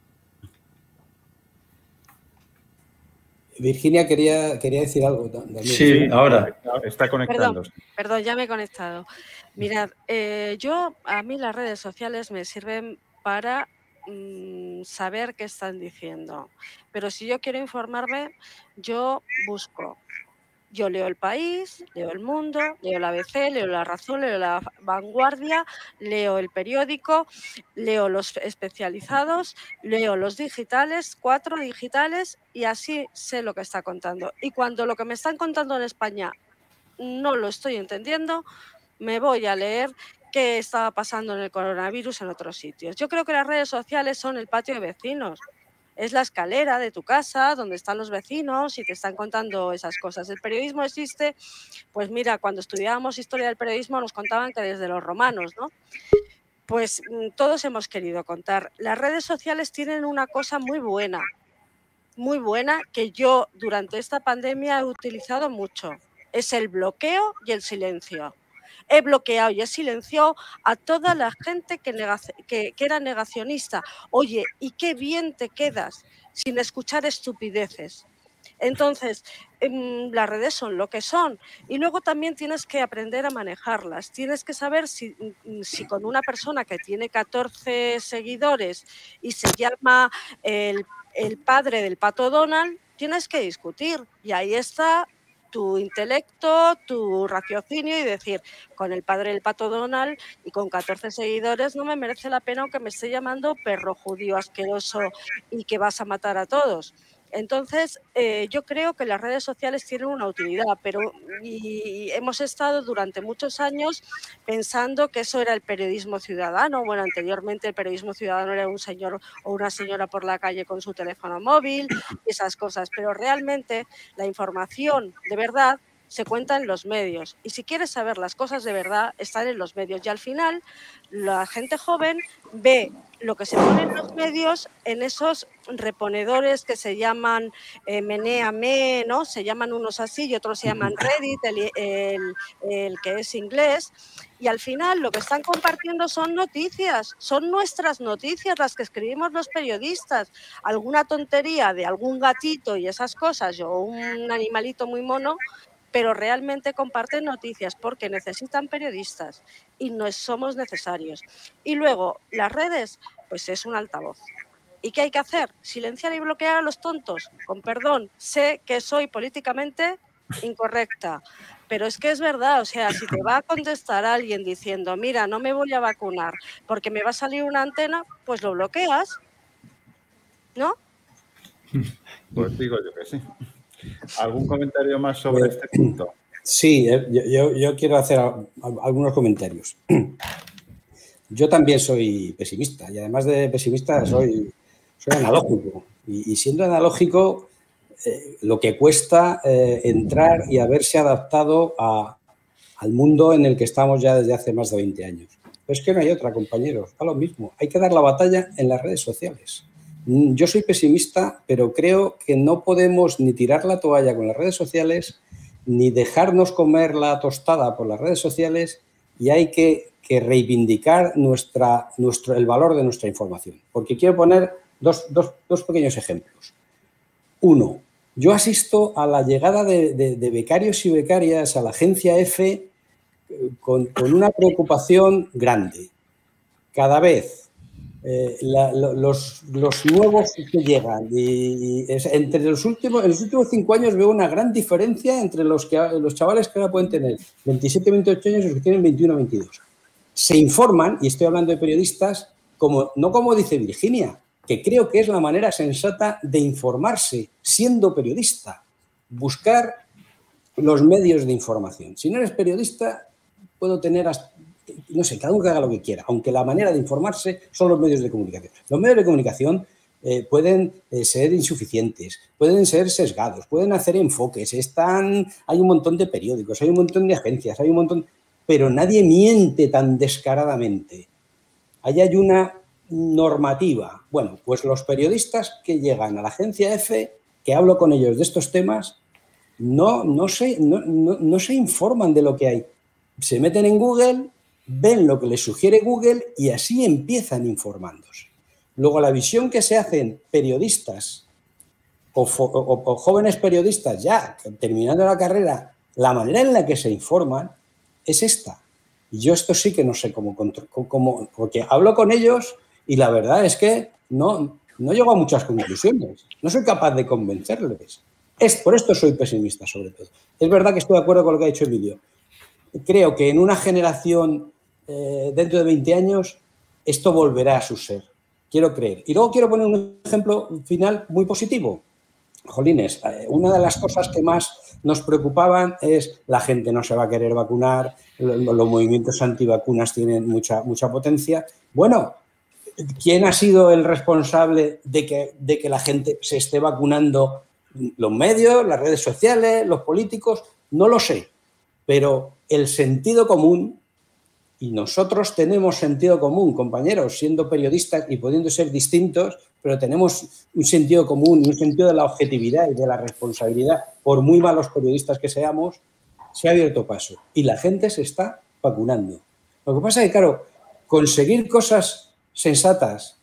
Virginia quería decir algo también. Sí, ahora. Está conectándose. Perdón, ya me he conectado. Mirad, a mí las redes sociales me sirven para saber qué están diciendo. Pero si yo quiero informarme, yo busco. Yo leo El País, leo El Mundo, leo la ABC, leo La Razón, leo La Vanguardia, leo El Periódico, leo los especializados, leo los digitales, 4 digitales, y así sé lo que está contando. Y cuando lo que me están contando en España no lo estoy entendiendo, me voy a leer qué estaba pasando en el coronavirus en otros sitios. Yo creo que las redes sociales son el patio de vecinos. Es la escalera de tu casa donde están los vecinos y te están contando esas cosas. El periodismo existe, pues mira, cuando estudiábamos historia del periodismo nos contaban que desde los romanos, ¿no? Pues todos hemos querido contar. Las redes sociales tienen una cosa muy buena, que yo durante esta pandemia he utilizado mucho. Es el bloqueo y el silencio. He bloqueado y he silenciado a toda la gente que era negacionista. Oye, ¿y qué bien te quedas sin escuchar estupideces? Entonces, las redes son lo que son. Y luego también tienes que aprender a manejarlas. Tienes que saber si con una persona que tiene 14 seguidores y se llama el padre del Pato Donald, tienes que discutir. Y ahí está tu intelecto, tu raciocinio y decir, con el padre del Pato Donald y con 14 seguidores no me merece la pena aunque me esté llamando perro judío asqueroso y que vas a matar a todos. Entonces, yo creo que las redes sociales tienen una utilidad, y hemos estado durante muchos años pensando que eso era el periodismo ciudadano. Bueno, anteriormente el periodismo ciudadano era un señor o una señora por la calle con su teléfono móvil, esas cosas, pero realmente la información de verdad se cuenta en los medios, y si quieres saber las cosas de verdad están en los medios, y al final la gente joven ve lo que se pone en los medios en esos reponedores que se llaman Meneame, ¿no? Se llaman unos así y otros se llaman Reddit, el que es inglés, y al final lo que están compartiendo son noticias, son nuestras noticias las que escribimos los periodistas. Alguna tontería de algún gatito y esas cosas, o un animalito muy mono, pero realmente comparten noticias porque necesitan periodistas y no somos necesarios. Y luego, las redes, pues es un altavoz. ¿Y qué hay que hacer? Silenciar y bloquear a los tontos. Con perdón, sé que soy políticamente incorrecta, pero es que es verdad. O sea, si te va a contestar alguien diciendo, mira, no me voy a vacunar porque me va a salir una antena, pues lo bloqueas, ¿no? Pues digo yo que sí. ¿Algún comentario más sobre este punto? Sí, yo quiero hacer algunos comentarios. Yo también soy pesimista, y además de pesimista soy analógico. Y siendo analógico, lo que cuesta entrar y haberse adaptado al mundo en el que estamos ya desde hace más de 20 años. Pero es que no hay otra, compañeros, da lo mismo. Hay que dar la batalla en las redes sociales. Yo soy pesimista, pero creo que no podemos ni tirar la toalla con las redes sociales, ni dejarnos comer la tostada por las redes sociales, y hay que reivindicar el valor de nuestra información. Porque quiero poner dos pequeños ejemplos. Uno, yo asisto a la llegada de becarios y becarias a la agencia EFE con una preocupación grande. Cada vez los nuevos que llegan, en los últimos 5 años veo una gran diferencia entre los chavales que ahora pueden tener 27, 28 años y los que tienen 21, 22. Se informan, y estoy hablando de periodistas, no como dice Virginia, que creo que es la manera sensata de informarse siendo periodista, buscar los medios de información. Si no eres periodista, puedo tener no sé, cada uno que haga lo que quiera, aunque la manera de informarse son los medios de comunicación. Los medios de comunicación pueden ser insuficientes, pueden ser sesgados, pueden hacer enfoques, hay un montón de periódicos, hay un montón de agencias, pero nadie miente tan descaradamente. Ahí hay una normativa. Bueno, pues los periodistas que llegan a la agencia EFE, que hablo con ellos de estos temas, no se informan de lo que hay. Se meten en Google ven lo que les sugiere Google y así empiezan informándose. Luego, la visión que se hacen periodistas o jóvenes periodistas ya terminando la carrera, la manera en la que se informan es esta. Y yo esto sí que no sé cómo porque hablo con ellos y la verdad es que no llego a muchas conclusiones. No soy capaz de convencerles. Por esto soy pesimista, sobre todo. Es verdad que estoy de acuerdo con lo que ha dicho Emilio. Creo que en una generación, dentro de 20 años, esto volverá a su ser. Quiero creer. Y luego quiero poner un ejemplo final muy positivo. Jolines, una de las cosas que más nos preocupaban es la gente no se va a querer vacunar, los movimientos antivacunas tienen mucha potencia. Bueno, ¿quién ha sido el responsable de que la gente se esté vacunando? ¿Los medios, las redes sociales, los políticos? No lo sé, pero el sentido común, y nosotros tenemos sentido común, compañeros, siendo periodistas y pudiendo ser distintos, pero tenemos un sentido común y un sentido de la objetividad y de la responsabilidad, por muy malos periodistas que seamos, se ha abierto paso y la gente se está vacunando. Lo que pasa es que, claro, conseguir cosas sensatas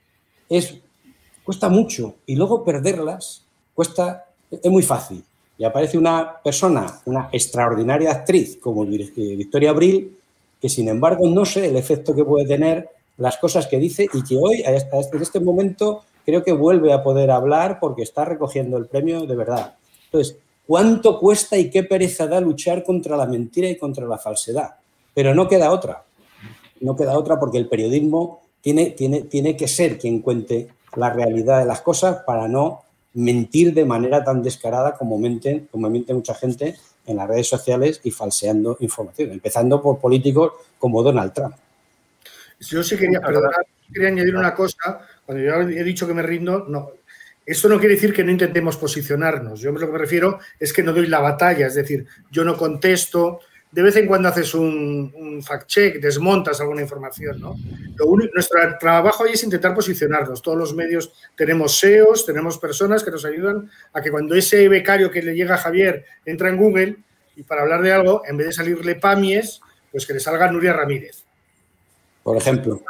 cuesta mucho y luego perderlas es muy fácil. Y aparece una persona, una extraordinaria actriz como Victoria Abril, que sin embargo no sé el efecto que puede tener las cosas que dice y que hoy, en este momento, creo que vuelve a poder hablar porque está recogiendo el premio de verdad. Entonces, ¿cuánto cuesta y qué pereza da luchar contra la mentira y contra la falsedad? Pero no queda otra. No queda otra porque el periodismo tiene que ser quien cuente la realidad de las cosas para no mentir de manera tan descarada como miente mucha gente en las redes sociales y falseando información, empezando por políticos como Donald Trump. Yo sí quería añadir una cosa. Cuando yo he dicho que me rindo, no. Esto no quiere decir que no intentemos posicionarnos. Yo lo que me refiero es que no doy la batalla, es decir, yo no contesto. De vez en cuando haces un fact-check, desmontas alguna información, ¿no? Nuestro trabajo ahí es intentar posicionarnos. Todos los medios tenemos SEOs, tenemos personas que nos ayudan a que cuando ese becario que le llega a Javier entra en Google y para hablar de algo, en vez de salirle Pamies, pues que le salga Nuria Ramírez. Por ejemplo.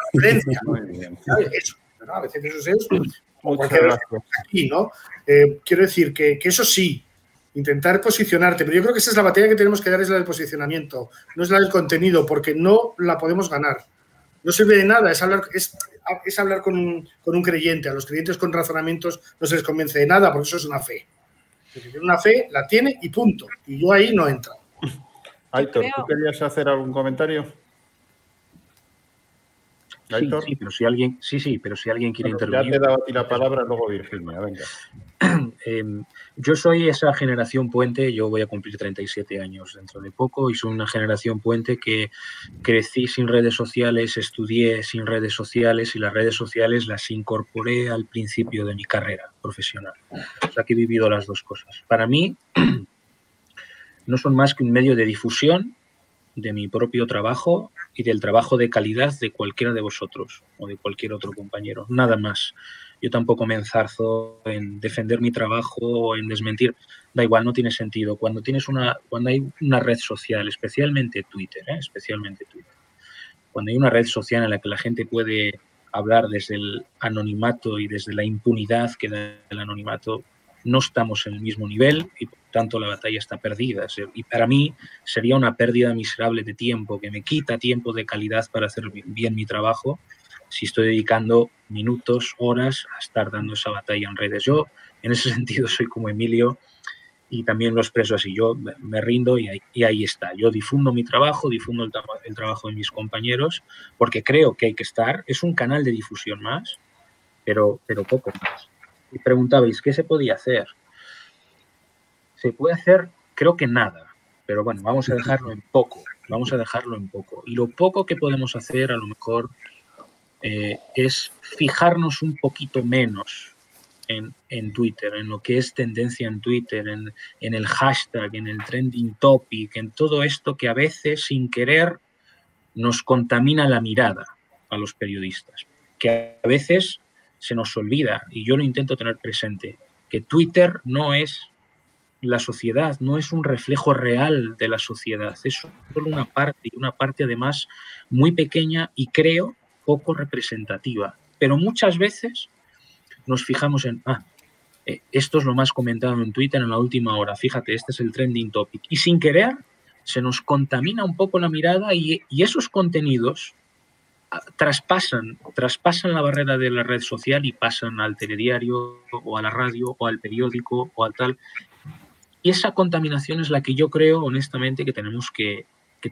Eso, ¿no? A veces eso es aquí, ¿no? Quiero decir que eso sí, intentar posicionarte, pero yo creo que esa es la batalla que tenemos que dar, es la del posicionamiento, no es la del contenido, porque no la podemos ganar. No sirve de nada, es hablar con un creyente. A los creyentes con razonamientos no se les convence de nada, porque eso es una fe. El que tiene una fe, la tiene y punto. Y yo ahí no entro. Aitor, ¿tú querías hacer algún comentario? Sí, pero si alguien quiere intervenir. Ya te he dado a ti la palabra, luego Virginia, venga. Yo soy esa generación puente, yo voy a cumplir 37 años dentro de poco y soy una generación puente que crecí sin redes sociales, estudié sin redes sociales y las redes sociales las incorporé al principio de mi carrera profesional. O sea que he vivido las dos cosas. Para mí no son más que un medio de difusión de mi propio trabajo y del trabajo de calidad de cualquiera de vosotros o de cualquier otro compañero, nada más. Yo tampoco me enzarzo en defender mi trabajo o en desmentir, da igual, no tiene sentido. Cuando hay una red social, especialmente Twitter, cuando hay una red social en la que la gente puede hablar desde el anonimato y desde la impunidad que da el anonimato, no estamos en el mismo nivel y por tanto la batalla está perdida. Y para mí sería una pérdida miserable de tiempo, que me quita tiempo de calidad para hacer bien mi trabajo si estoy dedicando minutos, horas a estar dando esa batalla en redes. Yo en ese sentido soy como Emilio y también lo expreso así. Yo me rindo y ahí está. Yo difundo mi trabajo, difundo el trabajo de mis compañeros porque creo que hay que estar. Es un canal de difusión más, pero poco más. Y preguntabais, ¿qué se podía hacer? Se puede hacer, creo que nada, pero bueno, vamos a dejarlo en poco. Y lo poco que podemos hacer, a lo mejor, es fijarnos un poquito menos en Twitter, en lo que es tendencia en Twitter, en el hashtag, en el trending topic, en todo esto que a veces, sin querer, nos contamina la mirada a los periodistas, que a veces se nos olvida, y yo lo intento tener presente, que Twitter no es la sociedad, no es un reflejo real de la sociedad, es solo una parte, y una parte además muy pequeña y creo poco representativa. Pero muchas veces nos fijamos en, esto es lo más comentado en Twitter en la última hora, fíjate, este es el trending topic. Y sin querer se nos contamina un poco la mirada y esos contenidos traspasan la barrera de la red social y pasan al telediario o a la radio o al periódico o a tal. Y esa contaminación es la que yo creo, honestamente, que tenemos que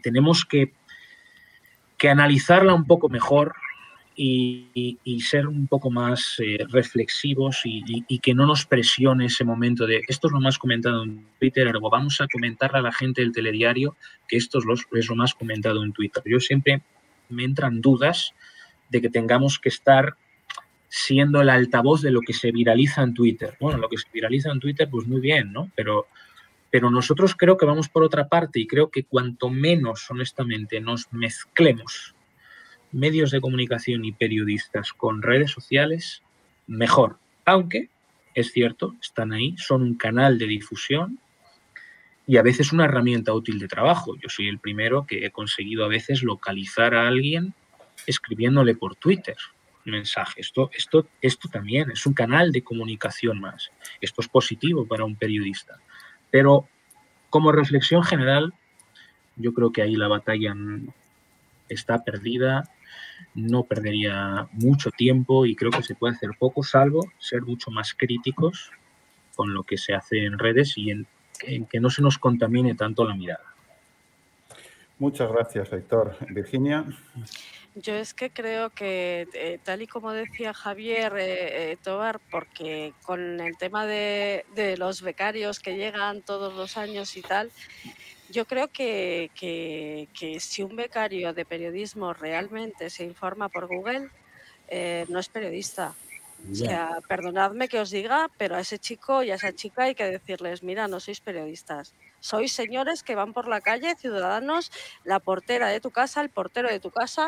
analizarla un poco mejor y ser un poco más reflexivos y que no nos presione ese momento de esto es lo más comentado en Twitter, luego vamos a comentarle a la gente del telediario que esto es lo más comentado en Twitter. Yo siempre me entran dudas de que tengamos que estar siendo el altavoz de lo que se viraliza en Twitter. Bueno, lo que se viraliza en Twitter, pues muy bien, ¿no? Pero nosotros creo que vamos por otra parte y creo que cuanto menos, honestamente, nos mezclemos medios de comunicación y periodistas con redes sociales, mejor. Aunque, es cierto, están ahí, son un canal de difusión y a veces una herramienta útil de trabajo. Yo soy el primero que he conseguido a veces localizar a alguien escribiéndole por Twitter un mensaje. Esto también es un canal de comunicación más. Esto es positivo para un periodista. Pero como reflexión general, yo creo que ahí la batalla está perdida. No perdería mucho tiempo y creo que se puede hacer poco, salvo ser mucho más críticos con lo que se hace en redes y en que no se nos contamine tanto la mirada. Muchas gracias, Héctor. Virginia. Yo es que creo que, tal y como decía Javier Tobar, porque con el tema de los becarios que llegan todos los años y tal, yo creo que si un becario de periodismo realmente se informa por Google, no es periodista. O sea, perdonadme que os diga, pero a ese chico y a esa chica hay que decirles, mira, no sois periodistas. Sois señores que van por la calle, ciudadanos, la portera de tu casa, el portero de tu casa,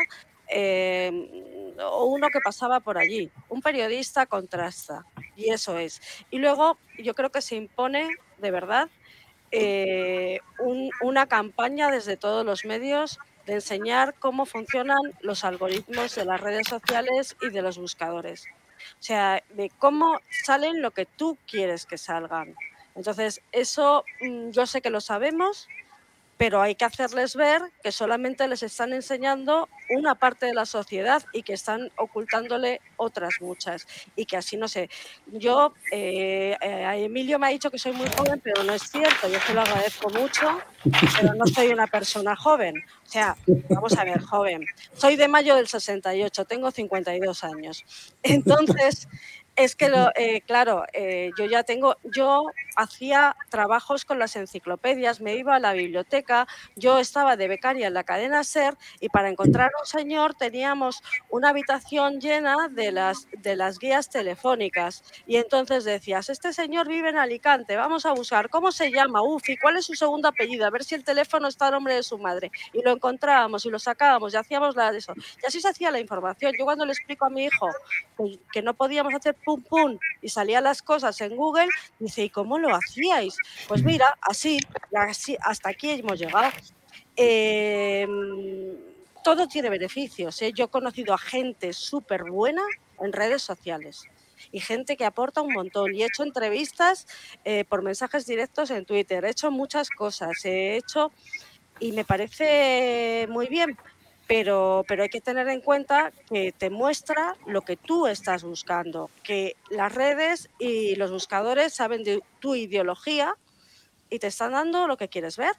o uno que pasaba por allí. Un periodista contrasta, y eso es. Y luego yo creo que se impone, de verdad, una campaña desde todos los medios de enseñar cómo funcionan los algoritmos de las redes sociales y de los buscadores. O sea, de cómo salen lo que tú quieres que salgan. Entonces, eso yo sé que lo sabemos, pero hay que hacerles ver que solamente les están enseñando una parte de la sociedad y que están ocultándole otras muchas. Y que así, no sé, yo, Emilio me ha dicho que soy muy joven, pero no es cierto, yo se lo agradezco mucho, pero no soy una persona joven. O sea, vamos a ver, joven. Soy de mayo del 68, tengo 52 años. Entonces, es que, claro, yo hacía trabajos con las enciclopedias, me iba a la biblioteca, yo estaba de becaria en la cadena SER y para encontrar a un señor teníamos una habitación llena de las guías telefónicas y entonces decías, este señor vive en Alicante, vamos a buscar, ¿cómo se llama? ¿Y cuál es su segundo apellido? A ver si el teléfono está a nombre de su madre. Y lo encontrábamos y lo sacábamos y hacíamos eso. Y así se hacía la información. Yo cuando le explico a mi hijo que no podíamos hacer pum pum y salían las cosas en Google, dice, ¿y cómo lo hacíais? Pues mira, así hasta aquí hemos llegado. Todo tiene beneficios, ¿eh? Yo he conocido a gente súper buena en redes sociales y gente que aporta un montón y he hecho entrevistas por mensajes directos en Twitter, he hecho muchas cosas, y me parece muy bien. Pero hay que tener en cuenta que te muestra lo que tú estás buscando, que las redes y los buscadores saben de tu ideología y te están dando lo que quieres ver.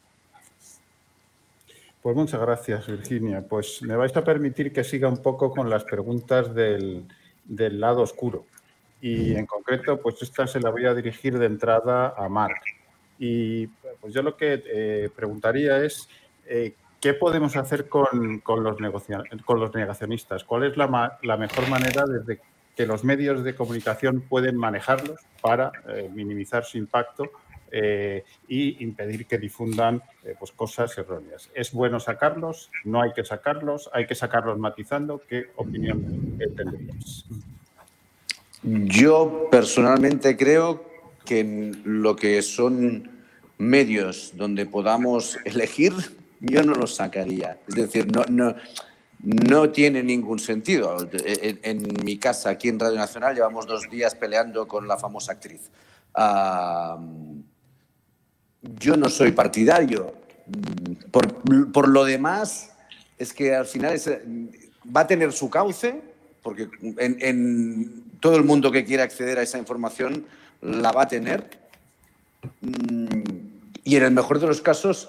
Pues muchas gracias, Virginia. Pues me vais a permitir que siga un poco con las preguntas del lado oscuro. Y en concreto, pues esta se la voy a dirigir de entrada a Marc. Y pues yo lo que preguntaría es... ¿qué podemos hacer con los negacionistas? ¿Cuál es la mejor manera desde que los medios de comunicación pueden manejarlos para minimizar su impacto y impedir que difundan pues cosas erróneas? ¿Es bueno sacarlos? ¿No hay que sacarlos? ¿Hay que sacarlos matizando? ¿Qué opinión tendrías? Yo personalmente creo que lo que son medios donde podamos elegir, yo no los sacaría. Es decir, no tiene ningún sentido. En mi casa, aquí en Radio Nacional, llevamos 2 días peleando con la famosa actriz. Yo no soy partidario. Por lo demás, es que al final va a tener su cauce, porque en todo el mundo que quiera acceder a esa información la va a tener. Y en el mejor de los casos,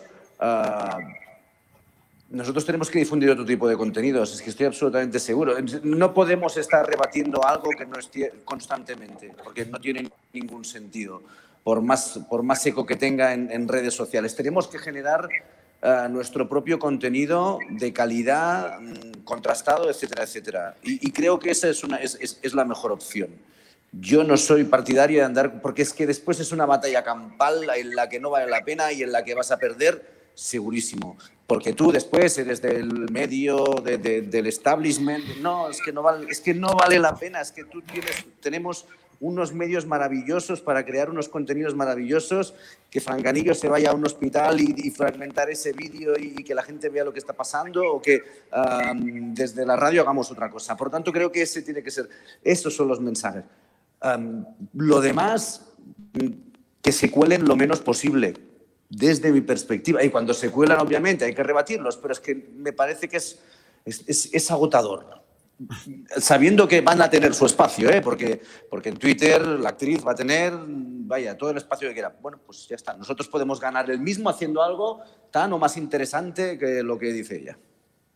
nosotros tenemos que difundir otro tipo de contenidos, es que estoy absolutamente seguro. No podemos estar rebatiendo algo que no esté constantemente, porque no tiene ningún sentido, por más eco que tenga en redes sociales. Tenemos que generar nuestro propio contenido de calidad, contrastado, etcétera, etcétera. Y creo que esa es la mejor opción. Yo no soy partidario de andar, porque es que después es una batalla campal en la que no vale la pena y en la que vas a perder segurísimo. Porque tú después eres del medio, del establishment. No, es que no vale la pena. Es que tenemos unos medios maravillosos para crear unos contenidos maravillosos, que Franganillo se vaya a un hospital y fragmentar ese vídeo y que la gente vea lo que está pasando, o que desde la radio hagamos otra cosa. Por tanto, creo que ese tiene que ser. Esos son los mensajes. Lo demás, que se cuelen lo menos posible, desde mi perspectiva. Y cuando se cuelan, obviamente, hay que rebatirlos, pero es que me parece que es agotador. Sabiendo que van a tener su espacio, porque en Twitter la actriz va a tener, todo el espacio que quiera. Bueno, pues ya está. Nosotros podemos ganar el mismo haciendo algo tan o más interesante que lo que dice ella.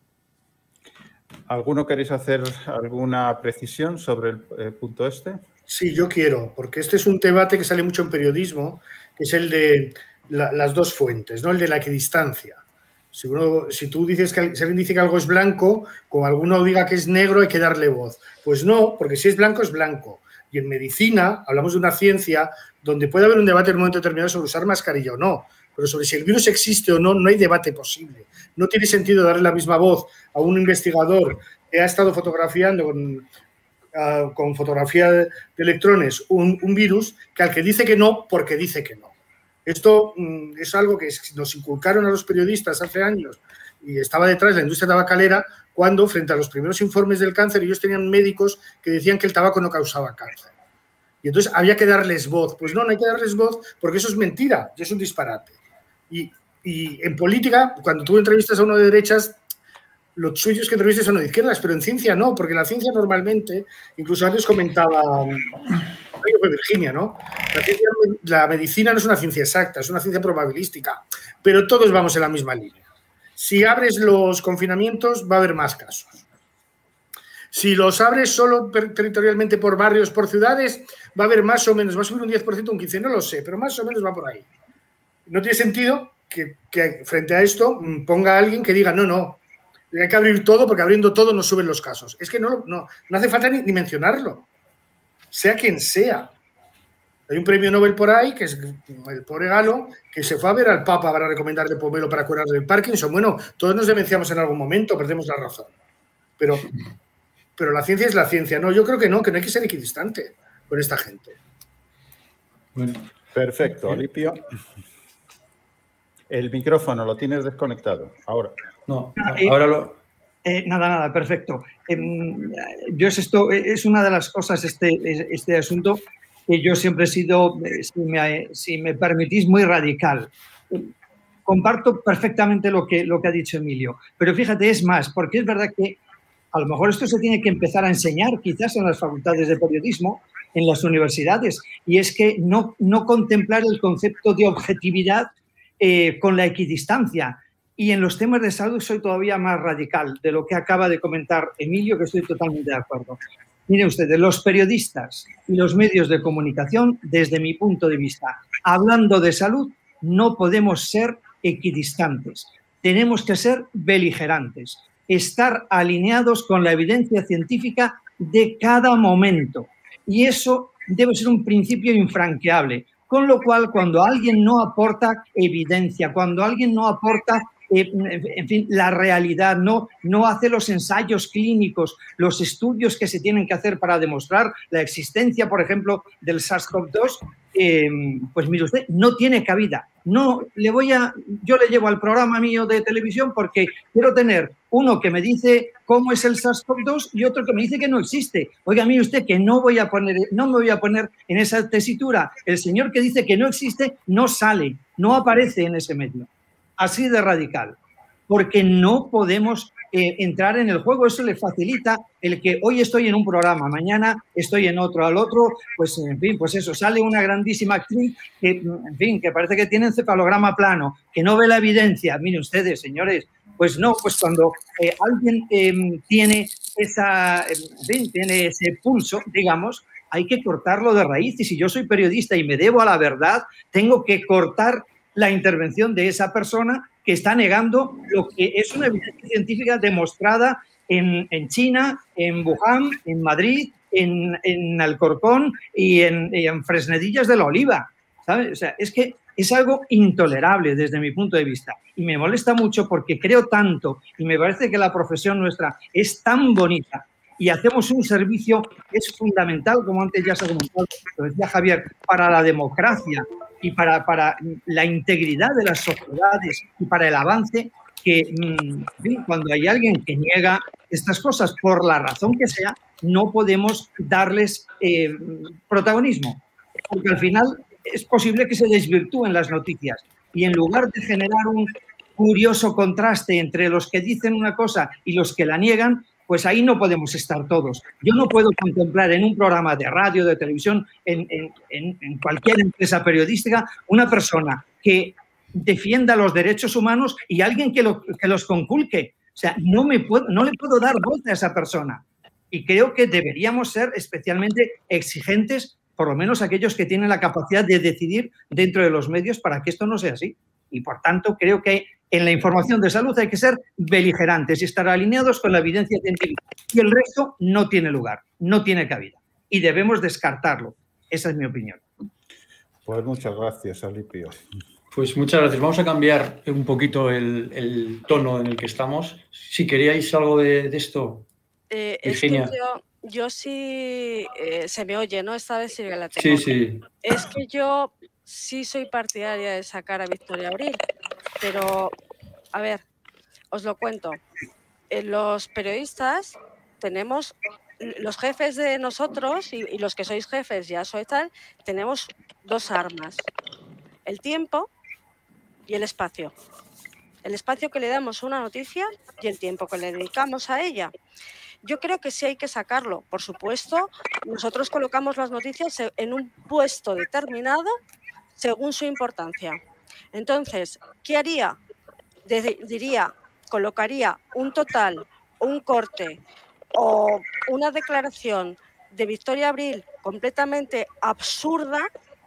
¿Alguno queréis hacer alguna precisión sobre el punto este? Sí, yo quiero, porque este es un debate que sale mucho en periodismo, que es el de las dos fuentes, ¿no? El de la equidistancia. Si tú dices si alguien dice que algo es blanco, como alguno diga que es negro, hay que darle voz. Pues no, porque si es blanco, es blanco. Y en medicina hablamos de una ciencia donde puede haber un debate en un momento determinado sobre usar mascarilla o no, pero sobre si el virus existe o no, no hay debate posible. No tiene sentido darle la misma voz a un investigador que ha estado fotografiando con fotografía de electrones un virus, que al que dice que no porque dice que no. Esto es algo que nos inculcaron a los periodistas hace años y estaba detrás de la industria tabacalera, cuando frente a los primeros informes del cáncer ellos tenían médicos que decían que el tabaco no causaba cáncer. Y entonces había que darles voz. Pues no hay que darles voz porque eso es mentira y es un disparate. Y en política, cuando tú entrevistas a uno de derechas, los suyos que entrevistas son de izquierdas, pero en ciencia no, porque la ciencia normalmente, incluso antes comentaba Virginia, ¿no? La medicina no es una ciencia exacta, es una ciencia probabilística, pero todos vamos en la misma línea. Si abres los confinamientos, va a haber más casos. Si los abres solo territorialmente por barrios, por ciudades, va a haber más o menos, va a subir un 10%, un 15%, no lo sé, pero más o menos va por ahí. No tiene sentido que frente a esto ponga a alguien que diga, no, hay que abrir todo porque abriendo todo no suben los casos. Es que no hace falta ni mencionarlo, sea quien sea. Hay un premio Nobel por ahí, que es el pobre Galo, que se fue a ver al Papa para recomendarle pomelo para curar del Parkinson. Bueno, todos nos demenciamos en algún momento, perdemos la razón. Pero la ciencia es la ciencia. No, yo creo que no hay que ser equidistante con esta gente. Bueno, perfecto, Alipio. El micrófono lo tienes desconectado. Ahora. No, ahora lo... Nada, perfecto. Esto es una de las cosas, este asunto, que yo siempre he sido, si me permitís, muy radical. Comparto perfectamente lo que ha dicho Emilio, pero fíjate, es más, porque es verdad que a lo mejor esto se tiene que empezar a enseñar quizás en las facultades de periodismo, en las universidades, y es que no contemplar el concepto de objetividad con la equidistancia. Y en los temas de salud soy todavía más radical de lo que acaba de comentar Emilio, que estoy totalmente de acuerdo. Miren ustedes, los periodistas y los medios de comunicación, desde mi punto de vista, hablando de salud, no podemos ser equidistantes. Tenemos que ser beligerantes, estar alineados con la evidencia científica de cada momento. Y eso debe ser un principio infranqueable. Con lo cual, cuando alguien no aporta evidencia, cuando alguien no aporta en fin, la realidad, no hace los ensayos clínicos, los estudios que se tienen que hacer para demostrar la existencia, por ejemplo, del SARS-CoV-2, pues mire usted, no tiene cabida yo le llevo al programa mío de televisión porque quiero tener uno que me dice cómo es el SARS-CoV-2 y otro que me dice que no existe. Oiga, mire usted que no me voy a poner en esa tesitura. El señor que dice que no existe no sale, no aparece en ese medio. Así de radical. Porque no podemos entrar en el juego. Eso le facilita el que hoy estoy en un programa, mañana estoy en otro, al otro, pues en fin, pues eso, sale una grandísima actriz que, en fin, que parece que tiene encefalograma plano, que no ve la evidencia. Miren ustedes, señores, pues no, pues cuando alguien tiene ese pulso, digamos, hay que cortarlo de raíz. Y si yo soy periodista y me debo a la verdad, tengo que cortar la intervención de esa persona que está negando lo que es una evidencia científica demostrada en China, en Wuhan, en Madrid, en Alcorcón y en Fresnedillas de la Oliva, ¿sabes? O sea, es que es algo intolerable desde mi punto de vista y me molesta mucho porque creo tanto y me parece que la profesión nuestra es tan bonita y hacemos un servicio que es fundamental, como antes ya se ha comentado, lo decía Javier, para la democracia y para la integridad de las sociedades y para el avance, que cuando hay alguien que niega estas cosas por la razón que sea, no podemos darles protagonismo, porque al final es posible que se desvirtúen las noticias y en lugar de generar un curioso contraste entre los que dicen una cosa y los que la niegan, pues ahí no podemos estar todos. Yo no puedo contemplar en un programa de radio, de televisión, en cualquier empresa periodística, una persona que defienda los derechos humanos y alguien que los conculque. O sea, no le puedo dar voz a esa persona. Y creo que deberíamos ser especialmente exigentes, por lo menos aquellos que tienen la capacidad de decidir dentro de los medios para que esto no sea así. Y, por tanto, creo que en la información de salud hay que ser beligerantes y estar alineados con la evidencia científica. Y el resto no tiene lugar, no tiene cabida. Y debemos descartarlo. Esa es mi opinión. Pues muchas gracias, Alipio. Pues muchas gracias. Vamos a cambiar un poquito el tono en el que estamos. Si queríais algo de esto, Virginia. Es que yo sí... se me oye, ¿no? Esta vez sí que la tengo. Sí, sí. Es que yo sí soy partidaria de sacar a Victoria Abril, pero, a ver, os lo cuento. Los periodistas tenemos, los jefes de nosotros y los que sois jefes, ya sois tal, tenemos dos armas, el tiempo y el espacio. El espacio que le damos a una noticia y el tiempo que le dedicamos a ella. Yo creo que sí hay que sacarlo. Por supuesto, nosotros colocamos las noticias en un puesto determinado según su importancia. Entonces, ¿qué haría? Diría, colocaría un total, un corte o una declaración de Victoria Abril completamente absurda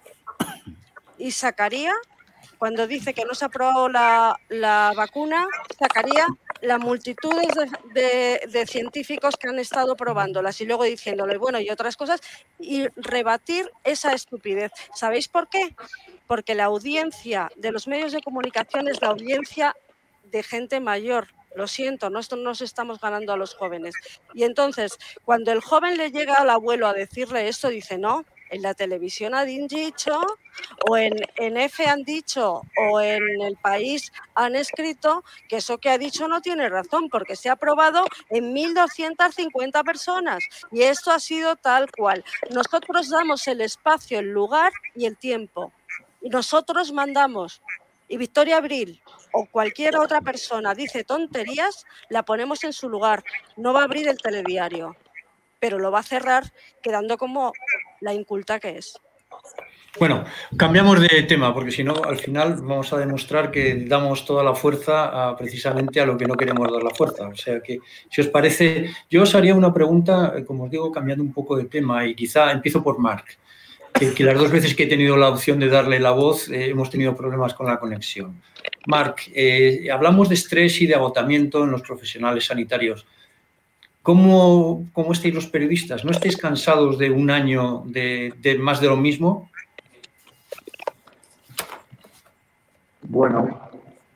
y sacaría, cuando dice que no se ha aprobado la vacuna, sacaría la multitud de científicos que han estado probándolas y luego diciéndole, bueno, y otras cosas, y rebatir esa estupidez. ¿Sabéis por qué? Porque la audiencia de los medios de comunicación es la audiencia de gente mayor. Lo siento, nosotros nos estamos ganando a los jóvenes. Y entonces, cuando el joven le llega al abuelo a decirle esto, dice, no, en la televisión han dicho, o en F han dicho, o en El País han escrito que eso que ha dicho no tiene razón, porque se ha aprobado en 1.250 personas y esto ha sido tal cual. Nosotros damos el espacio, el lugar y el tiempo. Y nosotros mandamos. Y Victoria Abril o cualquier otra persona dice tonterías, la ponemos en su lugar. No va a abrir el telediario, pero lo va a cerrar quedando como la inculta que es. Bueno, cambiamos de tema, porque si no, al final vamos a demostrar que damos toda la fuerza precisamente a lo que no queremos dar la fuerza. O sea que, si os parece, yo os haría una pregunta, como os digo, cambiando un poco de tema, y quizá empiezo por Marc, que las dos veces que he tenido la opción de darle la voz hemos tenido problemas con la conexión. Marc, hablamos de estrés y de agotamiento en los profesionales sanitarios. ¿Cómo estáis los periodistas? ¿No estáis cansados de un año de más de lo mismo? Bueno,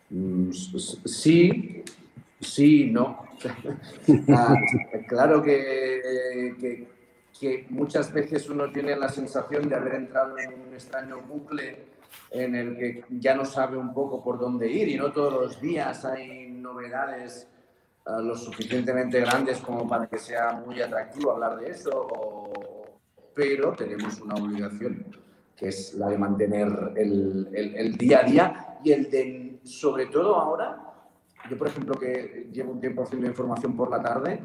sí, no. Claro que muchas veces uno tiene la sensación de haber entrado en un extraño bucle en el que ya no sabe un poco por dónde ir y no todos los días hay novedades lo suficientemente grandes como para que sea muy atractivo hablar de eso, pero tenemos una obligación, que es la de mantener el día a día y el de, sobre todo ahora, yo por ejemplo que llevo un tiempo haciendo información por la tarde,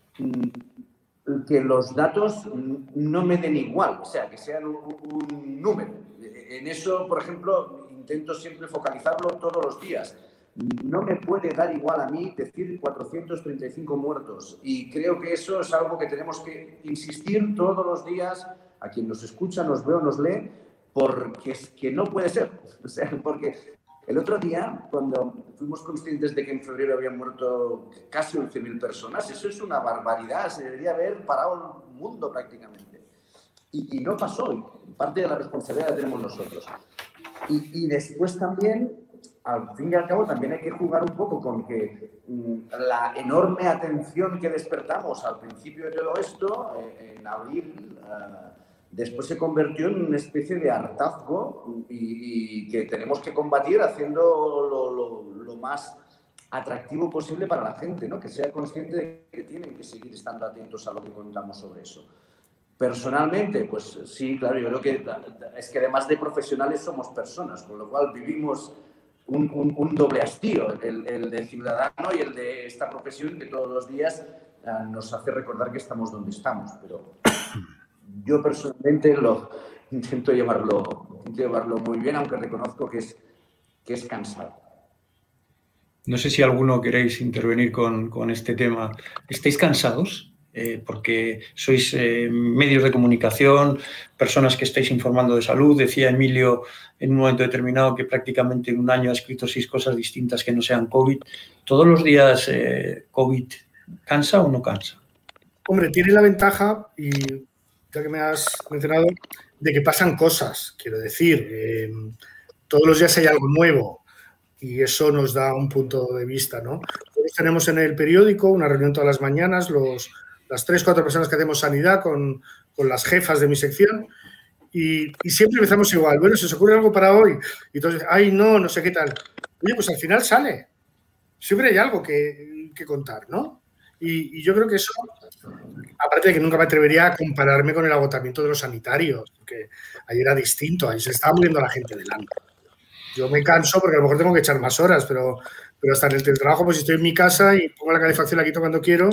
que los datos no me den igual, o sea, que sean un número. En eso, por ejemplo, intento siempre focalizarlo todos los días. No me puede dar igual a mí decir 435 muertos y creo que eso es algo que tenemos que insistir todos los días a quien nos escucha, nos ve o nos lee, porque es que no puede ser. O sea, porque el otro día, cuando fuimos conscientes de que en febrero habían muerto casi 11.000 personas, eso es una barbaridad, se debería haber parado el mundo prácticamente. Y no pasó, parte de la responsabilidad la tenemos nosotros. Y después también, al fin y al cabo, también hay que jugar un poco con que la enorme atención que despertamos al principio de todo esto, en abril, después se convirtió en una especie de hartazgo y que tenemos que combatir haciendo lo más atractivo posible para la gente, ¿no? Que sea consciente de que tienen que seguir estando atentos a lo que contamos sobre eso. Personalmente, pues sí, claro, yo creo que es que además de profesionales somos personas, con lo cual vivimos un doble hastío, el de ciudadano y el de esta profesión que todos los días nos hace recordar que estamos donde estamos, pero yo personalmente intento llevarlo muy bien, aunque reconozco que es cansado. No sé si alguno queréis intervenir con este tema. ¿Estáis cansados? Porque sois medios de comunicación, personas que estáis informando de salud. Decía Emilio en un momento determinado que prácticamente en un año ha escrito 6 cosas distintas que no sean COVID. ¿Todos los días COVID cansa o no cansa? Hombre, tiene la ventaja, y ya que me has mencionado, de que pasan cosas. Quiero decir, todos los días hay algo nuevo y eso nos da un punto de vista, ¿no? Nosotros tenemos en el periódico una reunión todas las mañanas, las 3 o 4 personas que hacemos sanidad con las jefas de mi sección y siempre empezamos igual. Bueno, ¿se os ocurre algo para hoy? Y entonces, ay, no sé qué tal. Oye, pues al final sale. Siempre hay algo que contar, ¿no? Y yo creo que eso, aparte de que nunca me atrevería a compararme con el agotamiento de los sanitarios, porque ahí era distinto, ahí se estaba muriendo la gente delante. Yo me canso porque a lo mejor tengo que echar más horas, pero hasta en el teletrabajo, pues estoy en mi casa y pongo la calefacción, la quito cuando quiero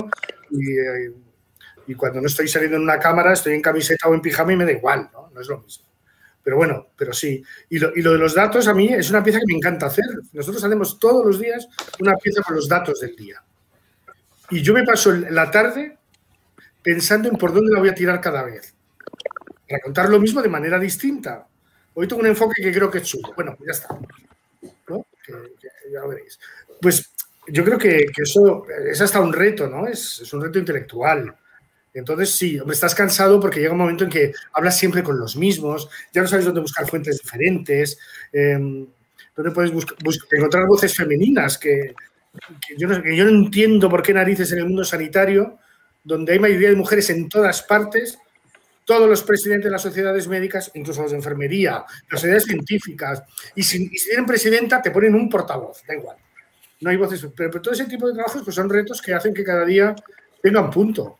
y cuando no estoy saliendo en una cámara, estoy en camiseta o en pijama y me da igual, ¿no? No es lo mismo. Pero bueno, pero sí. Y lo de los datos a mí es una pieza que me encanta hacer. Nosotros hacemos todos los días una pieza con los datos del día. Y yo me paso la tarde pensando en por dónde la voy a tirar cada vez. Para contar lo mismo de manera distinta. Hoy tengo un enfoque que creo que es chulo. Bueno, pues ya está, ¿no? Que ya lo veréis. Pues yo creo que eso es hasta un reto, ¿no? Es un reto intelectual. Entonces, sí, me estás cansado porque llega un momento en que hablas siempre con los mismos, ya no sabes dónde buscar fuentes diferentes, dónde puedes encontrar voces femeninas que yo no entiendo por qué narices en el mundo sanitario, donde hay mayoría de mujeres en todas partes, todos los presidentes de las sociedades médicas, incluso los de enfermería, las sociedades científicas, y si tienen presidenta te ponen un portavoz, da igual. No hay voces, pero todo ese tipo de trabajos pues son retos que hacen que cada día tengan punto.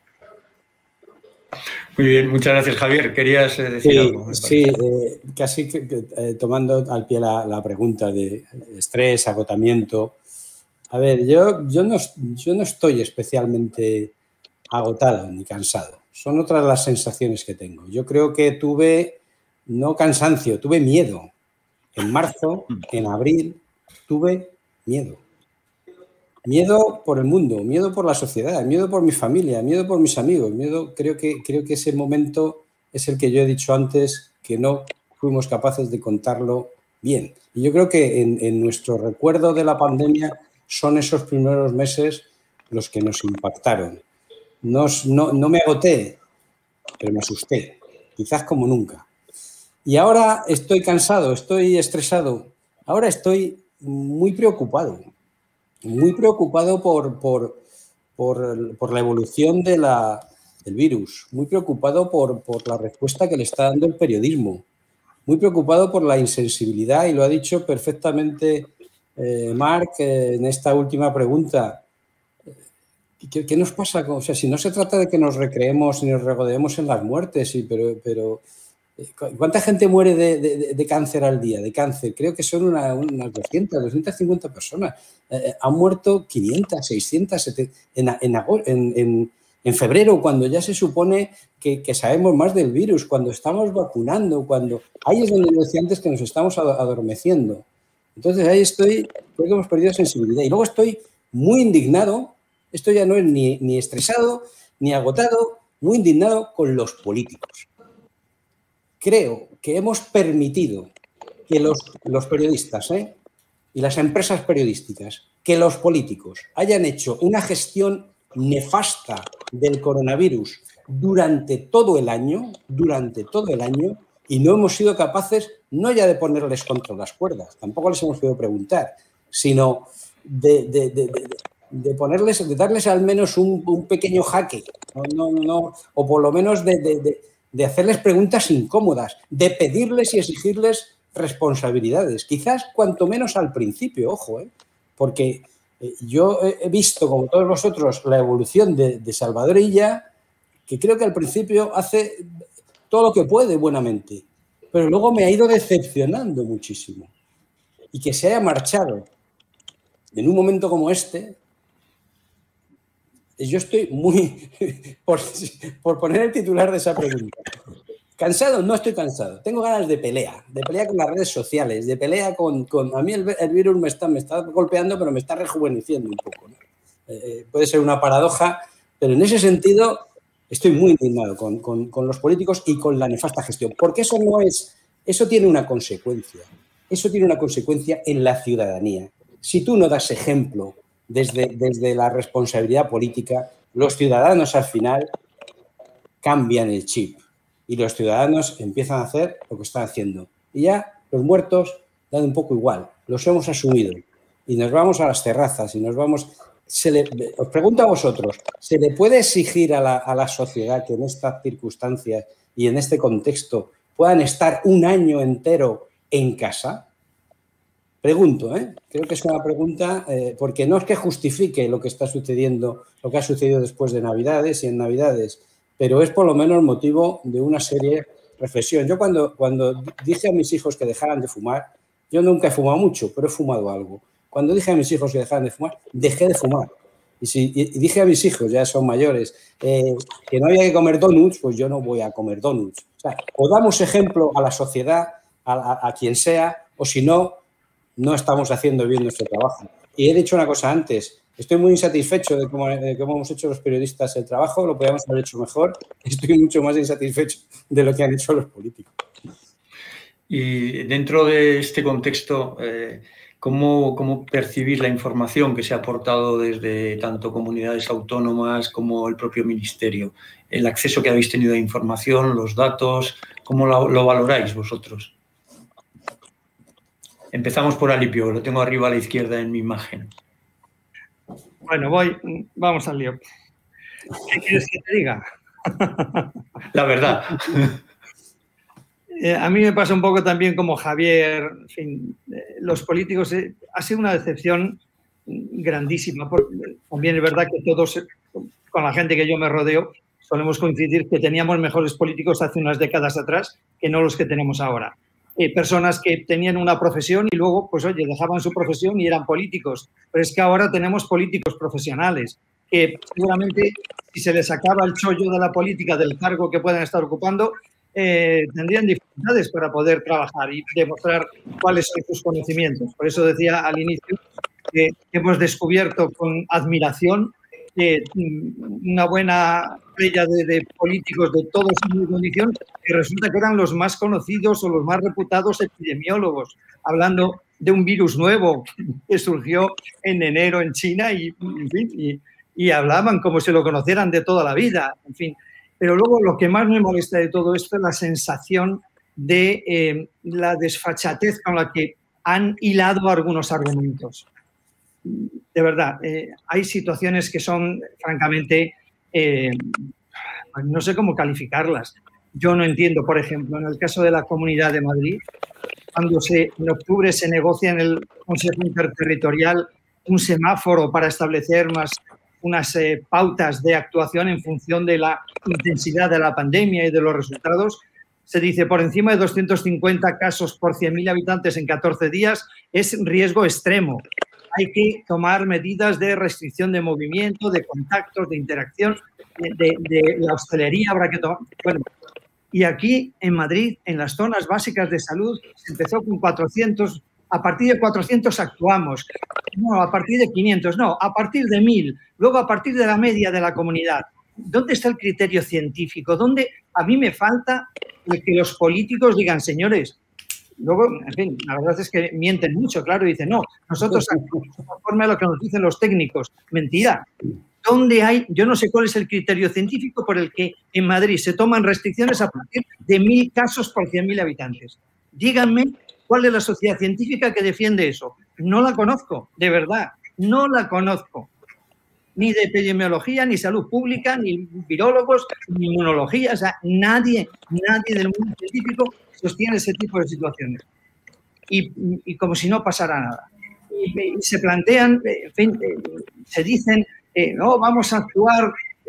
Muy bien, muchas gracias, Javier. ¿Querías decir algo? Sí, casi tomando al pie la pregunta de estrés, agotamiento. A ver, yo no estoy especialmente agotado ni cansado. Son otras las sensaciones que tengo. Yo creo que tuve, no cansancio, tuve miedo. En marzo, en abril, tuve miedo. Miedo por el mundo, miedo por la sociedad, miedo por mi familia, miedo por mis amigos. Creo que ese momento es el que yo he dicho antes, que no fuimos capaces de contarlo bien. Y yo creo que en nuestro recuerdo de la pandemia son esos primeros meses los que nos impactaron. No me agoté, pero me asusté, quizás como nunca. Y ahora estoy cansado, estoy estresado. Ahora estoy muy preocupado por la evolución del virus, muy preocupado por la respuesta que le está dando el periodismo. muy preocupado por la insensibilidad, y lo ha dicho perfectamente Marc en esta última pregunta. ¿Qué nos pasa? O sea, si no se trata de que nos recreemos ni nos regodeemos en las muertes, sí, pero ¿cuánta gente muere de cáncer al día? De cáncer, creo que son unas 200, 250 personas. Han muerto 500, 600, 700 en febrero, cuando ya se supone que sabemos más del virus, cuando estamos vacunando, cuando ahí es donde yo decía antes que nos estamos adormeciendo. Entonces ahí creo que hemos perdido sensibilidad. Y luego estoy muy indignado. Esto ya no es ni estresado, ni agotado, muy indignado con los políticos. Creo que hemos permitido que los periodistas y las empresas periodísticas, que los políticos hayan hecho una gestión nefasta del coronavirus durante todo el año, y no hemos sido capaces, no ya de ponerles contra las cuerdas, tampoco les hemos podido preguntar, sino de darles al menos un pequeño jaque, o por lo menos de hacerles preguntas incómodas, de pedirles y exigirles responsabilidades, quizás cuanto menos al principio, ojo, porque yo he visto, como todos vosotros, la evolución de Salvador Illa, que creo que al principio hace todo lo que puede buenamente, pero luego me ha ido decepcionando muchísimo. Y que se haya marchado en un momento como este, yo estoy muy, por poner el titular de esa pregunta, ¿cansado? No estoy cansado. Tengo ganas de pelea con las redes sociales, de pelea con a mí el virus me está golpeando, pero me está rejuveneciendo un poco, ¿no? Puede ser una paradoja, pero en ese sentido estoy muy indignado con los políticos y con la nefasta gestión, porque eso tiene una consecuencia. Eso tiene una consecuencia en la ciudadanía. Si tú no das ejemplo desde la responsabilidad política, los ciudadanos al final cambian el chip y los ciudadanos empiezan a hacer lo que están haciendo. Y ya los muertos dan un poco igual, los hemos asumido y nos vamos a las terrazas y nos vamos... Os pregunto a vosotros, ¿se le puede exigir a la sociedad que en estas circunstancias y en este contexto puedan estar un año entero en casa? Pregunto, creo que es una pregunta, porque no es que justifique lo que está sucediendo, lo que ha sucedido después de Navidades y en Navidades, pero es por lo menos motivo de una serie reflexión. Yo cuando dije a mis hijos que dejaran de fumar, yo nunca he fumado mucho, pero he fumado algo. Cuando dije a mis hijos que dejaran de fumar, dejé de fumar. Y dije a mis hijos, ya son mayores, que no había que comer donuts, pues yo no voy a comer donuts. O damos ejemplo a la sociedad, a quien sea, o si no, no estamos haciendo bien nuestro trabajo. Y he dicho una cosa antes, estoy muy insatisfecho de cómo hemos hecho los periodistas el trabajo, lo podríamos haber hecho mejor. Estoy mucho más insatisfecho de lo que han hecho los políticos. Y dentro de este contexto, ¿cómo percibís la información que se ha aportado desde tanto comunidades autónomas como el propio ministerio? El acceso que habéis tenido a información, los datos, ¿cómo lo valoráis vosotros? Empezamos por Alipio, lo tengo arriba a la izquierda en mi imagen. Bueno, vamos al lío. ¿Qué quieres que te diga? La verdad. A mí me pasa un poco también como Javier, en fin, los políticos, ha sido una decepción grandísima. También es verdad que todos, con la gente que yo me rodeo, solemos coincidir que teníamos mejores políticos hace unas décadas atrás que no los que tenemos ahora. Personas que tenían una profesión y luego, pues oye, dejaban su profesión y eran políticos. Pero es que ahora tenemos políticos profesionales que seguramente si se les acaba el chollo de la política, del cargo que puedan estar ocupando, tendrían dificultades para poder trabajar y demostrar cuáles son sus conocimientos. Por eso decía al inicio que hemos descubierto con admiración una buena playa de políticos de todo signo y condición, que resulta que eran los más conocidos o los más reputados epidemiólogos, hablando de un virus nuevo que surgió en enero en China y hablaban como si lo conocieran de toda la vida, en fin. Pero luego lo que más me molesta de todo esto es la sensación de la desfachatez con la que han hilado algunos argumentos. De verdad, hay situaciones que son, francamente, no sé cómo calificarlas. Yo no entiendo, por ejemplo, en el caso de la Comunidad de Madrid, cuando en octubre se negocia en el Consejo Interterritorial un semáforo para establecer unas pautas de actuación en función de la intensidad de la pandemia y de los resultados, se dice por encima de 250 casos por 100.000 habitantes en 14 días es riesgo extremo. Hay que tomar medidas de restricción de movimiento, de contactos, de interacción, de la hostelería habrá que tomar. Bueno, y aquí en Madrid, en las zonas básicas de salud, se empezó con 400, a partir de 400 actuamos, no, a partir de 500, no, a partir de 1.000, luego a partir de la media de la comunidad. ¿Dónde está el criterio científico? ¿Dónde a mí me falta el que los políticos digan, señores? Luego, en fin, la verdad es que mienten mucho, claro, y dicen, no, nosotros actuamos conforme a lo que nos dicen los técnicos. Mentira. ¿Dónde hay? Yo no sé cuál es el criterio científico por el que en Madrid se toman restricciones a partir de 1.000 casos por 100.000 habitantes. Díganme cuál es la sociedad científica que defiende eso. No la conozco, de verdad, no la conozco. Ni de epidemiología, ni salud pública, ni virólogos, ni inmunología. O sea, nadie del mundo científico sostiene ese tipo de situaciones. Y como si no pasara nada. Y se plantean, en fin, se dicen, no, vamos a actuar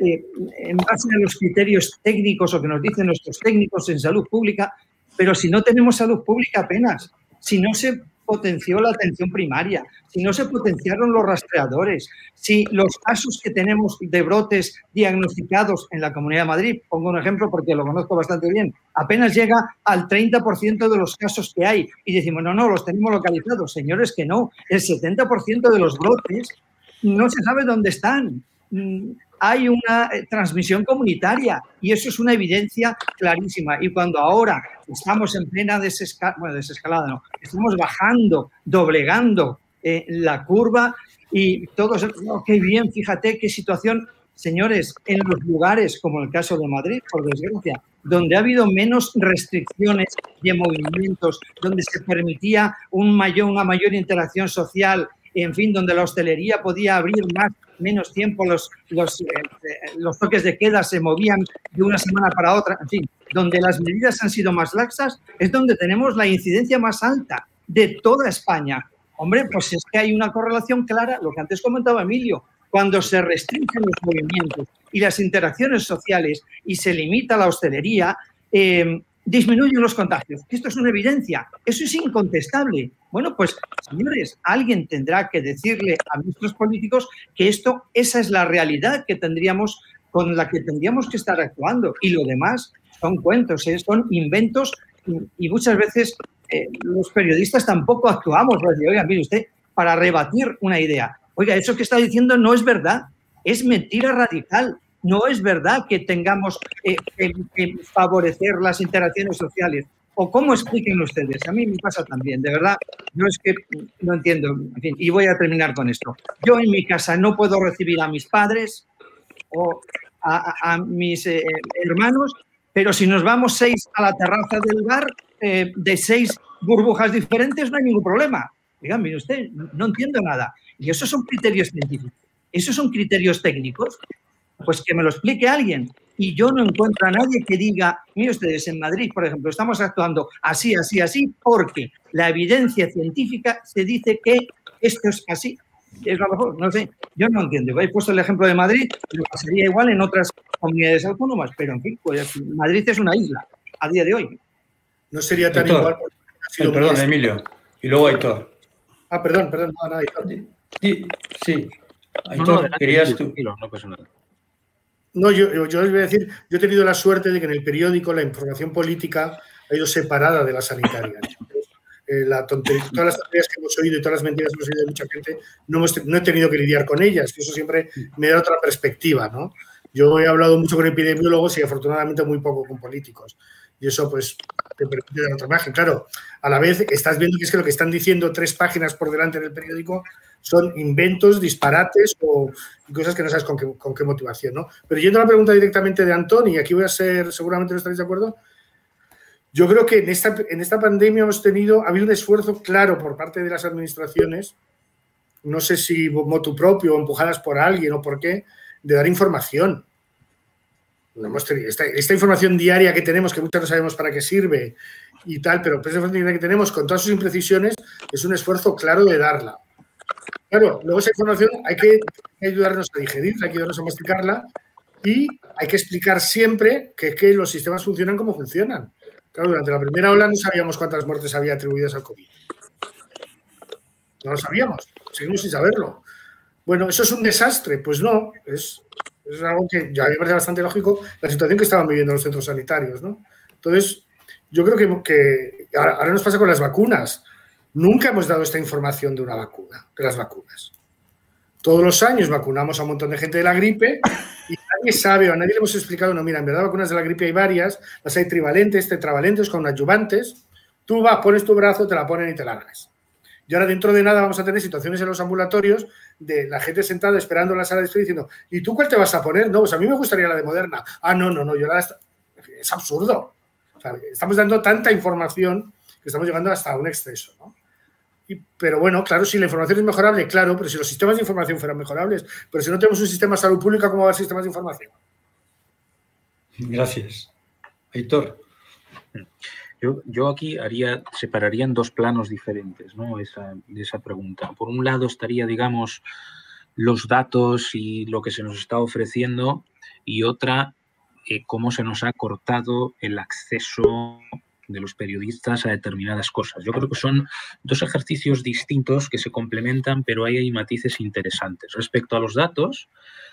en base a los criterios técnicos o que nos dicen nuestros técnicos en salud pública, pero si no tenemos salud pública apenas, si no se potenció la atención primaria, si no se potenciaron los rastreadores, si los casos que tenemos de brotes diagnosticados en la Comunidad de Madrid, pongo un ejemplo porque lo conozco bastante bien, apenas llega al 30% de los casos que hay y decimos, no, los tenemos localizados. Señores, que no, el 70% de los brotes no se sabe dónde están. Hay una transmisión comunitaria y eso es una evidencia clarísima. Y cuando ahora estamos en plena desescalada, no, estamos bajando, doblegando la curva y todos, oh, qué bien, fíjate qué situación. Señores, en los lugares como el caso de Madrid, por desgracia, donde ha habido menos restricciones de movimientos, donde se permitía una mayor interacción social, en fin, donde la hostelería podía abrir menos tiempo, los toques de queda se movían de una semana para otra, en fin, donde las medidas han sido más laxas, es donde tenemos la incidencia más alta de toda España. Hombre, pues es que hay una correlación clara, lo que antes comentaba Emilio, cuando se restringen los movimientos y las interacciones sociales y se limita la hostelería, disminuyen los contagios. Esto es una evidencia, eso es incontestable. Bueno, pues, señores, alguien tendrá que decirle a nuestros políticos que esa es la realidad con la que tendríamos que estar actuando. Y lo demás son cuentos, son inventos y muchas veces los periodistas tampoco actuamos. Oiga, mire usted, para rebatir una idea. Oiga, eso que está diciendo no es verdad, es mentira radical. No es verdad que tengamos que favorecer las interacciones sociales. ¿O cómo expliquen ustedes? A mí me pasa también, de verdad. Yo es que no entiendo. En fin, y voy a terminar con esto. Yo en mi casa no puedo recibir a mis padres o a mis hermanos, pero si nos vamos 6 a la terraza del bar, de 6 burbujas diferentes, no hay ningún problema. Digan, mire usted, no entiendo nada. Y esos son criterios científicos. Esos son criterios técnicos. Pues que me lo explique alguien. Y yo no encuentro a nadie que diga, mire ustedes, en Madrid, por ejemplo, estamos actuando así, porque la evidencia científica se dice que esto es así. Es lo mejor, no sé, yo no entiendo. He puesto el ejemplo de Madrid, lo pasaría igual en otras comunidades autónomas, pero en fin, pues Madrid es una isla a día de hoy. No sería tan igual. Perdón, Emilio. Y luego Aitor. Perdón, no, Aitor. Sí. Aitor, querías tú. No pasa nada. No, yo les voy a decir, yo he tenido la suerte de que en el periódico la información política ha ido separada de la sanitaria. Todas las tonterías que hemos oído y todas las mentiras que hemos oído de mucha gente, no he tenido que lidiar con ellas, que eso siempre me da otra perspectiva, ¿no? Yo he hablado mucho con epidemiólogos y afortunadamente muy poco con políticos. Y eso, pues, te permite dar otra imagen. Claro, a la vez estás viendo que es que lo que están diciendo 3 páginas por delante del periódico son inventos, disparates o cosas que no sabes con qué motivación, ¿no? Pero yendo a la pregunta directamente de Antón, y aquí voy a ser, seguramente no estaréis de acuerdo, yo creo que en esta pandemia ha habido un esfuerzo claro por parte de las administraciones, no sé si motu propio o empujadas por alguien o por qué, de dar información. Esta información diaria que tenemos, que muchas no sabemos para qué sirve y tal, pero esta información diaria que tenemos, con todas sus imprecisiones, es un esfuerzo claro de darla. Claro, luego esa información hay que ayudarnos a digerirla, hay que ayudarnos a masticarla y hay que explicar siempre que los sistemas funcionan como funcionan. Claro, durante la primera ola no sabíamos cuántas muertes había atribuidas al COVID. No lo sabíamos, seguimos sin saberlo. Bueno, ¿eso es un desastre? Pues no, es algo que ya me parece bastante lógico la situación que estaban viviendo los centros sanitarios, ¿no? Entonces, yo creo que ahora nos pasa con las vacunas. Nunca hemos dado esta información de una vacuna, de las vacunas. Todos los años vacunamos a un montón de gente de la gripe y nadie sabe o a nadie le hemos explicado, no, mira, en verdad vacunas de la gripe hay varias, las hay trivalentes, tetravalentes, con adyuvantes. Tú vas, pones tu brazo, te la ponen y te la ganas. Y ahora dentro de nada vamos a tener situaciones en los ambulatorios de la gente sentada esperando en la sala de espera diciendo, ¿y tú cuál te vas a poner? No, pues a mí me gustaría la de Moderna. Ah, no, yo es absurdo. O sea, estamos dando tanta información que estamos llegando hasta un exceso, ¿no? Pero bueno, claro, si la información es mejorable, claro, pero si los sistemas de información fueran mejorables, pero si no tenemos un sistema de salud pública, ¿cómo va a haber sistemas de información? Gracias. Aitor. Yo aquí separaría en dos planos diferentes, ¿no? esa pregunta. Por un lado estaría, digamos, los datos y lo que se nos está ofreciendo y otra, cómo se nos ha cortado el acceso de los periodistas a determinadas cosas. Yo creo que son dos ejercicios distintos que se complementan, pero ahí hay matices interesantes. Respecto a los datos,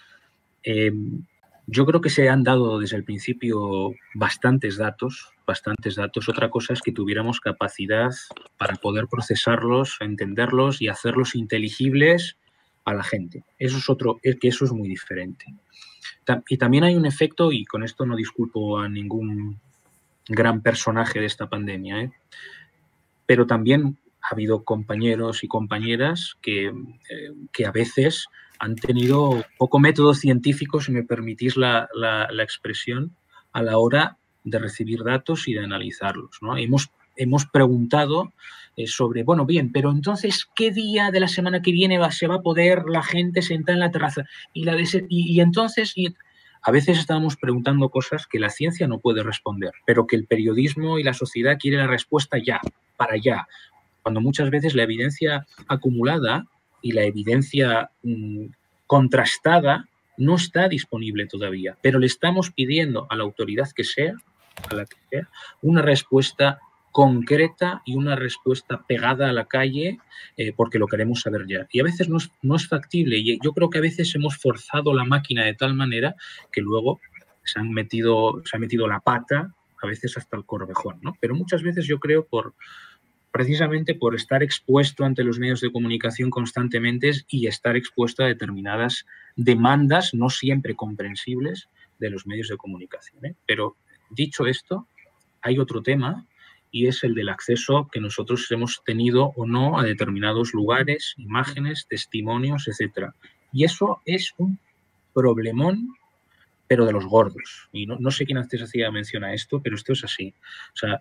yo creo que se han dado desde el principio bastantes datos. Otra cosa es que tuviéramos capacidad para poder procesarlos, entenderlos y hacerlos inteligibles a la gente. Eso es muy diferente. Y también hay un efecto, y con esto no disculpo a ningún gran personaje de esta pandemia, pero también ha habido compañeros y compañeras que a veces han tenido poco método científico, si me permitís la expresión, a la hora de recibir datos y de analizarlos, ¿no? Hemos preguntado sobre, bueno, bien, pero entonces, ¿qué día de la semana que viene se va a poder la gente sentar en la terraza? Y entonces... A veces estábamos preguntando cosas que la ciencia no puede responder, pero que el periodismo y la sociedad quiere la respuesta ya, para allá, cuando muchas veces la evidencia acumulada y la evidencia contrastada no está disponible todavía, pero le estamos pidiendo a la autoridad que sea, una respuesta concreta y una respuesta pegada a la calle porque lo queremos saber ya. Y a veces no es factible y yo creo que a veces hemos forzado la máquina de tal manera que luego se ha metido la pata, a veces hasta el corvejón, ¿no? Pero muchas veces yo creo precisamente por estar expuesto ante los medios de comunicación constantemente y estar expuesto a determinadas demandas no siempre comprensibles de los medios de comunicación, ¿eh? Pero dicho esto, hay otro tema y es el del acceso que nosotros hemos tenido o no a determinados lugares, imágenes, testimonios, etc. Y eso es un problemón, pero de los gordos. Y no sé quién antes hacía mención a esto, pero esto es así. O sea,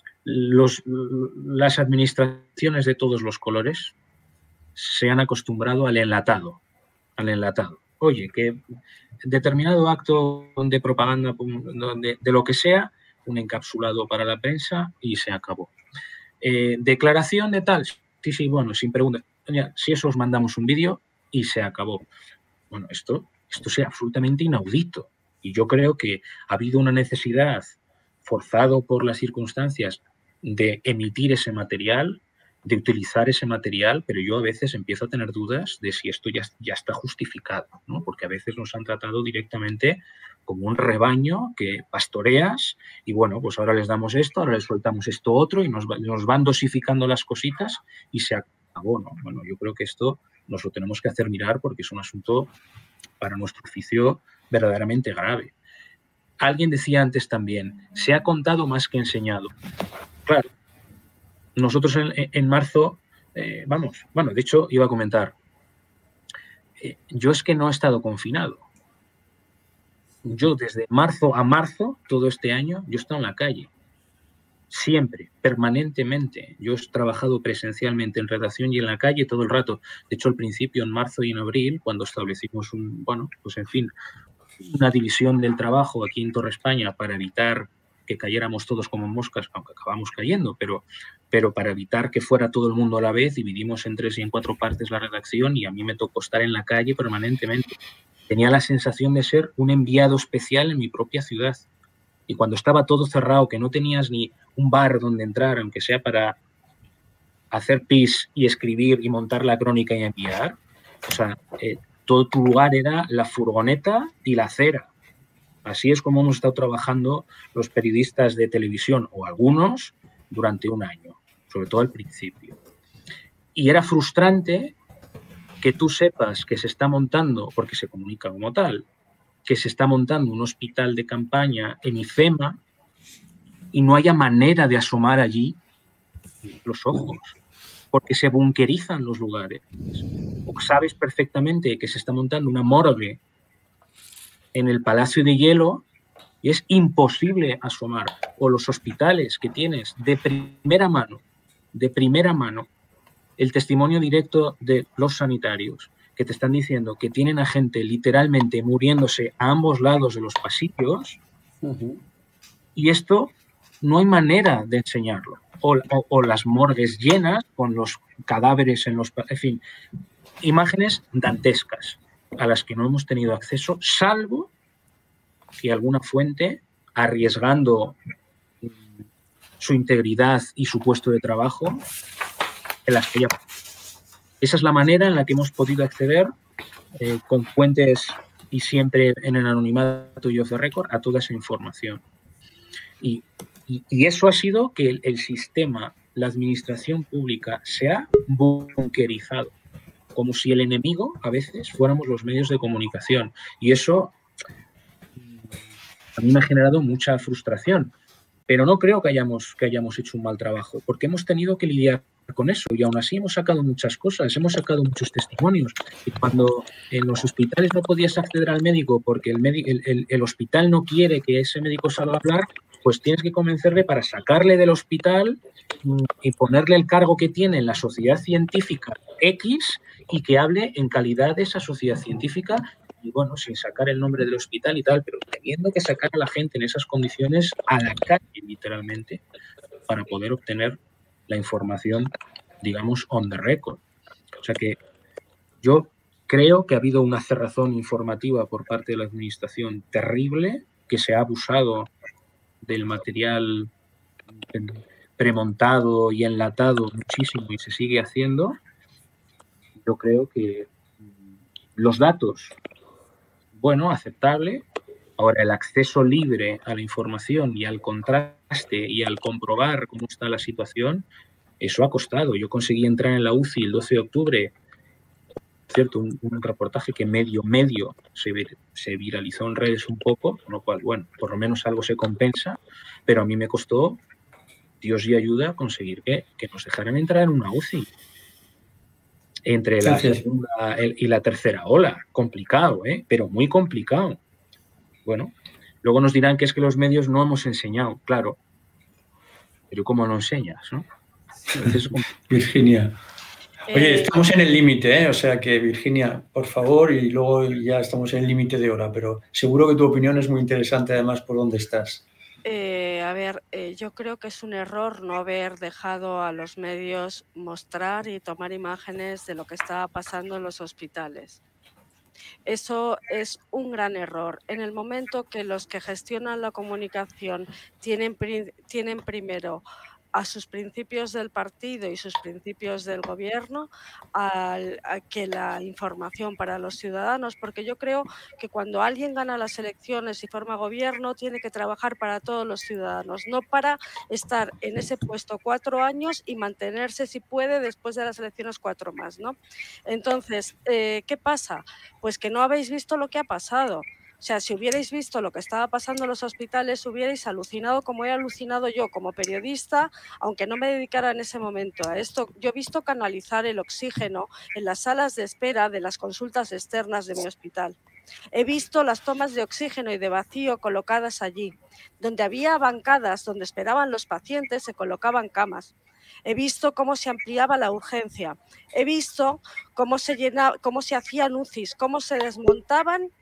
las administraciones de todos los colores se han acostumbrado al enlatado. Oye, que determinado acto de propaganda, de lo que sea, un encapsulado para la prensa y se acabó. Declaración de tal, sí, bueno, sin preguntas. Si eso os mandamos un vídeo y se acabó. Bueno, esto es absolutamente inaudito. Y yo creo que ha habido una necesidad, forzado por las circunstancias, de emitir ese material, de utilizar ese material, pero yo a veces empiezo a tener dudas de si esto ya está justificado, ¿no? Porque a veces nos han tratado directamente como un rebaño que pastoreas y bueno, pues ahora les damos esto, ahora les soltamos esto otro y nos van dosificando las cositas y se acabó, ¿no? Bueno, yo creo que esto nos lo tenemos que hacer mirar porque es un asunto para nuestro oficio verdaderamente grave. Alguien decía antes también, se ha contado más que enseñado. Claro, nosotros en marzo, de hecho iba a comentar, yo es que no he estado confinado. Yo desde marzo a marzo, todo este año, yo he estado en la calle. Siempre, permanentemente. Yo he trabajado presencialmente en redacción y en la calle todo el rato. De hecho, al principio, en marzo y en abril, cuando establecimos una división del trabajo aquí en Torre España para evitar que cayéramos todos como moscas, aunque acabamos cayendo, pero para evitar que fuera todo el mundo a la vez, dividimos en 3 y en 4 partes la redacción y a mí me tocó estar en la calle permanentemente. Tenía la sensación de ser un enviado especial en mi propia ciudad. Y cuando estaba todo cerrado, que no tenías ni un bar donde entrar, aunque sea para hacer pis y escribir y montar la crónica y enviar, o sea, todo tu lugar era la furgoneta y la acera. Así es como hemos estado trabajando los periodistas de televisión, o algunos, durante un año, sobre todo al principio. Y era frustrante que tú sepas que se está montando, porque se comunica como tal, que se está montando un hospital de campaña en IFEMA y no haya manera de asomar allí los ojos, porque se bunkerizan los lugares. O sabes perfectamente que se está montando una morgue en el Palacio de Hielo y es imposible asomar. O los hospitales que tienes de primera mano, el testimonio directo de los sanitarios que te están diciendo que tienen a gente literalmente muriéndose a ambos lados de los pasillos, y esto no hay manera de enseñarlo. O las morgues llenas con los cadáveres en los... En fin, imágenes dantescas a las que no hemos tenido acceso, salvo que alguna fuente, arriesgando su integridad y su puesto de trabajo, en las que ya... Esa es la manera en la que hemos podido acceder con fuentes y siempre en el anonimato y off the record a toda esa información. Y eso ha sido que el sistema, la administración pública, se ha bunkerizado, como si el enemigo a veces fuéramos los medios de comunicación. Y eso a mí me ha generado mucha frustración. Pero no creo que hayamos hecho un mal trabajo, porque hemos tenido que lidiar con eso y aún así hemos sacado muchas cosas, hemos sacado muchos testimonios. Y cuando en los hospitales no podías acceder al médico porque el hospital no quiere que ese médico salga a hablar, pues tienes que convencerle para sacarle del hospital y ponerle el cargo que tiene en la sociedad científica X y que hable en calidad de esa sociedad científica. Y bueno, sin sacar el nombre del hospital y tal, pero teniendo que sacar a la gente en esas condiciones a la calle, literalmente, para poder obtener la información, digamos, on the record. O sea que yo creo que ha habido una cerrazón informativa por parte de la administración terrible, que se ha abusado del material premontado y enlatado muchísimo y se sigue haciendo. Yo creo que los datos, bueno, aceptable. Ahora, el acceso libre a la información y al contraste y al comprobar cómo está la situación, eso ha costado. Yo conseguí entrar en la UCI el 12 de octubre, cierto, un reportaje que medio se viralizó en redes un poco, con lo cual, bueno, por lo menos algo se compensa, pero a mí me costó, Dios y ayuda, conseguir que nos dejaran entrar en una UCI. Entre la segunda y la tercera ola. Complicado, pero muy complicado. Bueno, luego nos dirán que es que los medios no hemos enseñado, claro. Pero ¿cómo no enseñas, no? Entonces, Virginia. Oye, estamos en el límite, o sea que, Virginia, por favor, y luego ya estamos en el límite de hora, pero seguro que tu opinión es muy interesante además por dónde estás. Yo creo que es un error no haber dejado a los medios mostrar y tomar imágenes de lo que estaba pasando en los hospitales. Eso es un gran error. En el momento que los que gestionan la comunicación tienen primero a sus principios del partido y sus principios del gobierno a que la información para los ciudadanos, porque yo creo que cuando alguien gana las elecciones y forma gobierno tiene que trabajar para todos los ciudadanos, no para estar en ese puesto 4 años y mantenerse, si puede, después de las elecciones 4 más, ¿no? Entonces, ¿qué pasa? Pues que no habéis visto lo que ha pasado. O sea, si hubierais visto lo que estaba pasando en los hospitales, hubierais alucinado como he alucinado yo como periodista, aunque no me dedicara en ese momento a esto. Yo he visto canalizar el oxígeno en las salas de espera de las consultas externas de mi hospital. He visto las tomas de oxígeno y de vacío colocadas allí. Donde había bancadas donde esperaban los pacientes, se colocaban camas. He visto cómo se ampliaba la urgencia. He visto cómo se hacían UCIs, cómo se desmontaban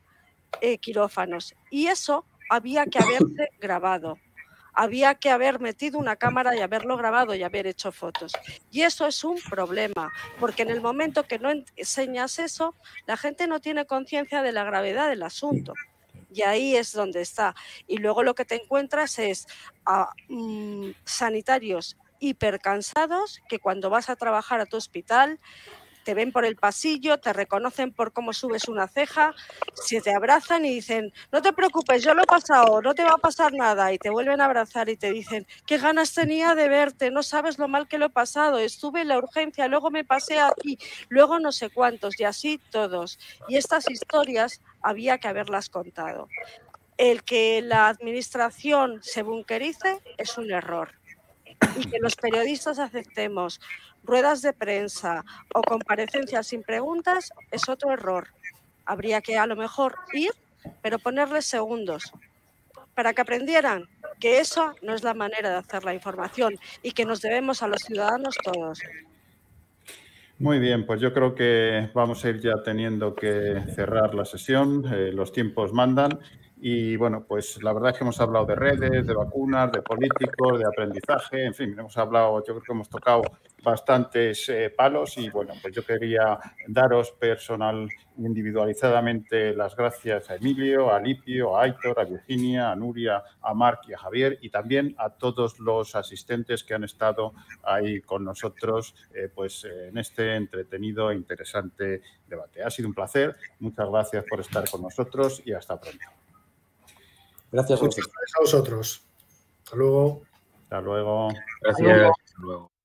quirófanos. Y eso había que haberse grabado. Había que haber metido una cámara y haberlo grabado y haber hecho fotos. Y eso es un problema, porque en el momento que no enseñas eso, la gente no tiene conciencia de la gravedad del asunto. Y ahí es donde está. Y luego lo que te encuentras es a sanitarios hipercansados que cuando vas a trabajar a tu hospital te ven por el pasillo, te reconocen por cómo subes una ceja, se te abrazan y dicen, no te preocupes, yo lo he pasado, no te va a pasar nada. Y te vuelven a abrazar y te dicen, qué ganas tenía de verte, no sabes lo mal que lo he pasado, estuve en la urgencia, luego me pasé aquí, luego no sé cuántos, y así todos. Y estas historias había que haberlas contado. El que la administración se bunkerice es un error. Y que los periodistas aceptemos ruedas de prensa o comparecencias sin preguntas es otro error. Habría que a lo mejor ir, pero ponerles segundos para que aprendieran que eso no es la manera de hacer la información y que nos debemos a los ciudadanos todos. Muy bien, pues yo creo que vamos a ir ya teniendo que cerrar la sesión, los tiempos mandan y bueno, pues la verdad es que hemos hablado de redes, de vacunas, de políticos, de aprendizaje, en fin, hemos hablado, yo creo que hemos tocado bastantes palos y bueno, pues yo quería daros personal individualizadamente las gracias a Emilio, a Lipio, a Aitor, a Virginia, a Nuria, a Marc y a Javier y también a todos los asistentes que han estado ahí con nosotros pues en este entretenido e interesante debate. Ha sido un placer, muchas gracias por estar con nosotros y hasta pronto. Gracias a vosotros. Hasta luego. Hasta luego. Gracias. Hasta luego.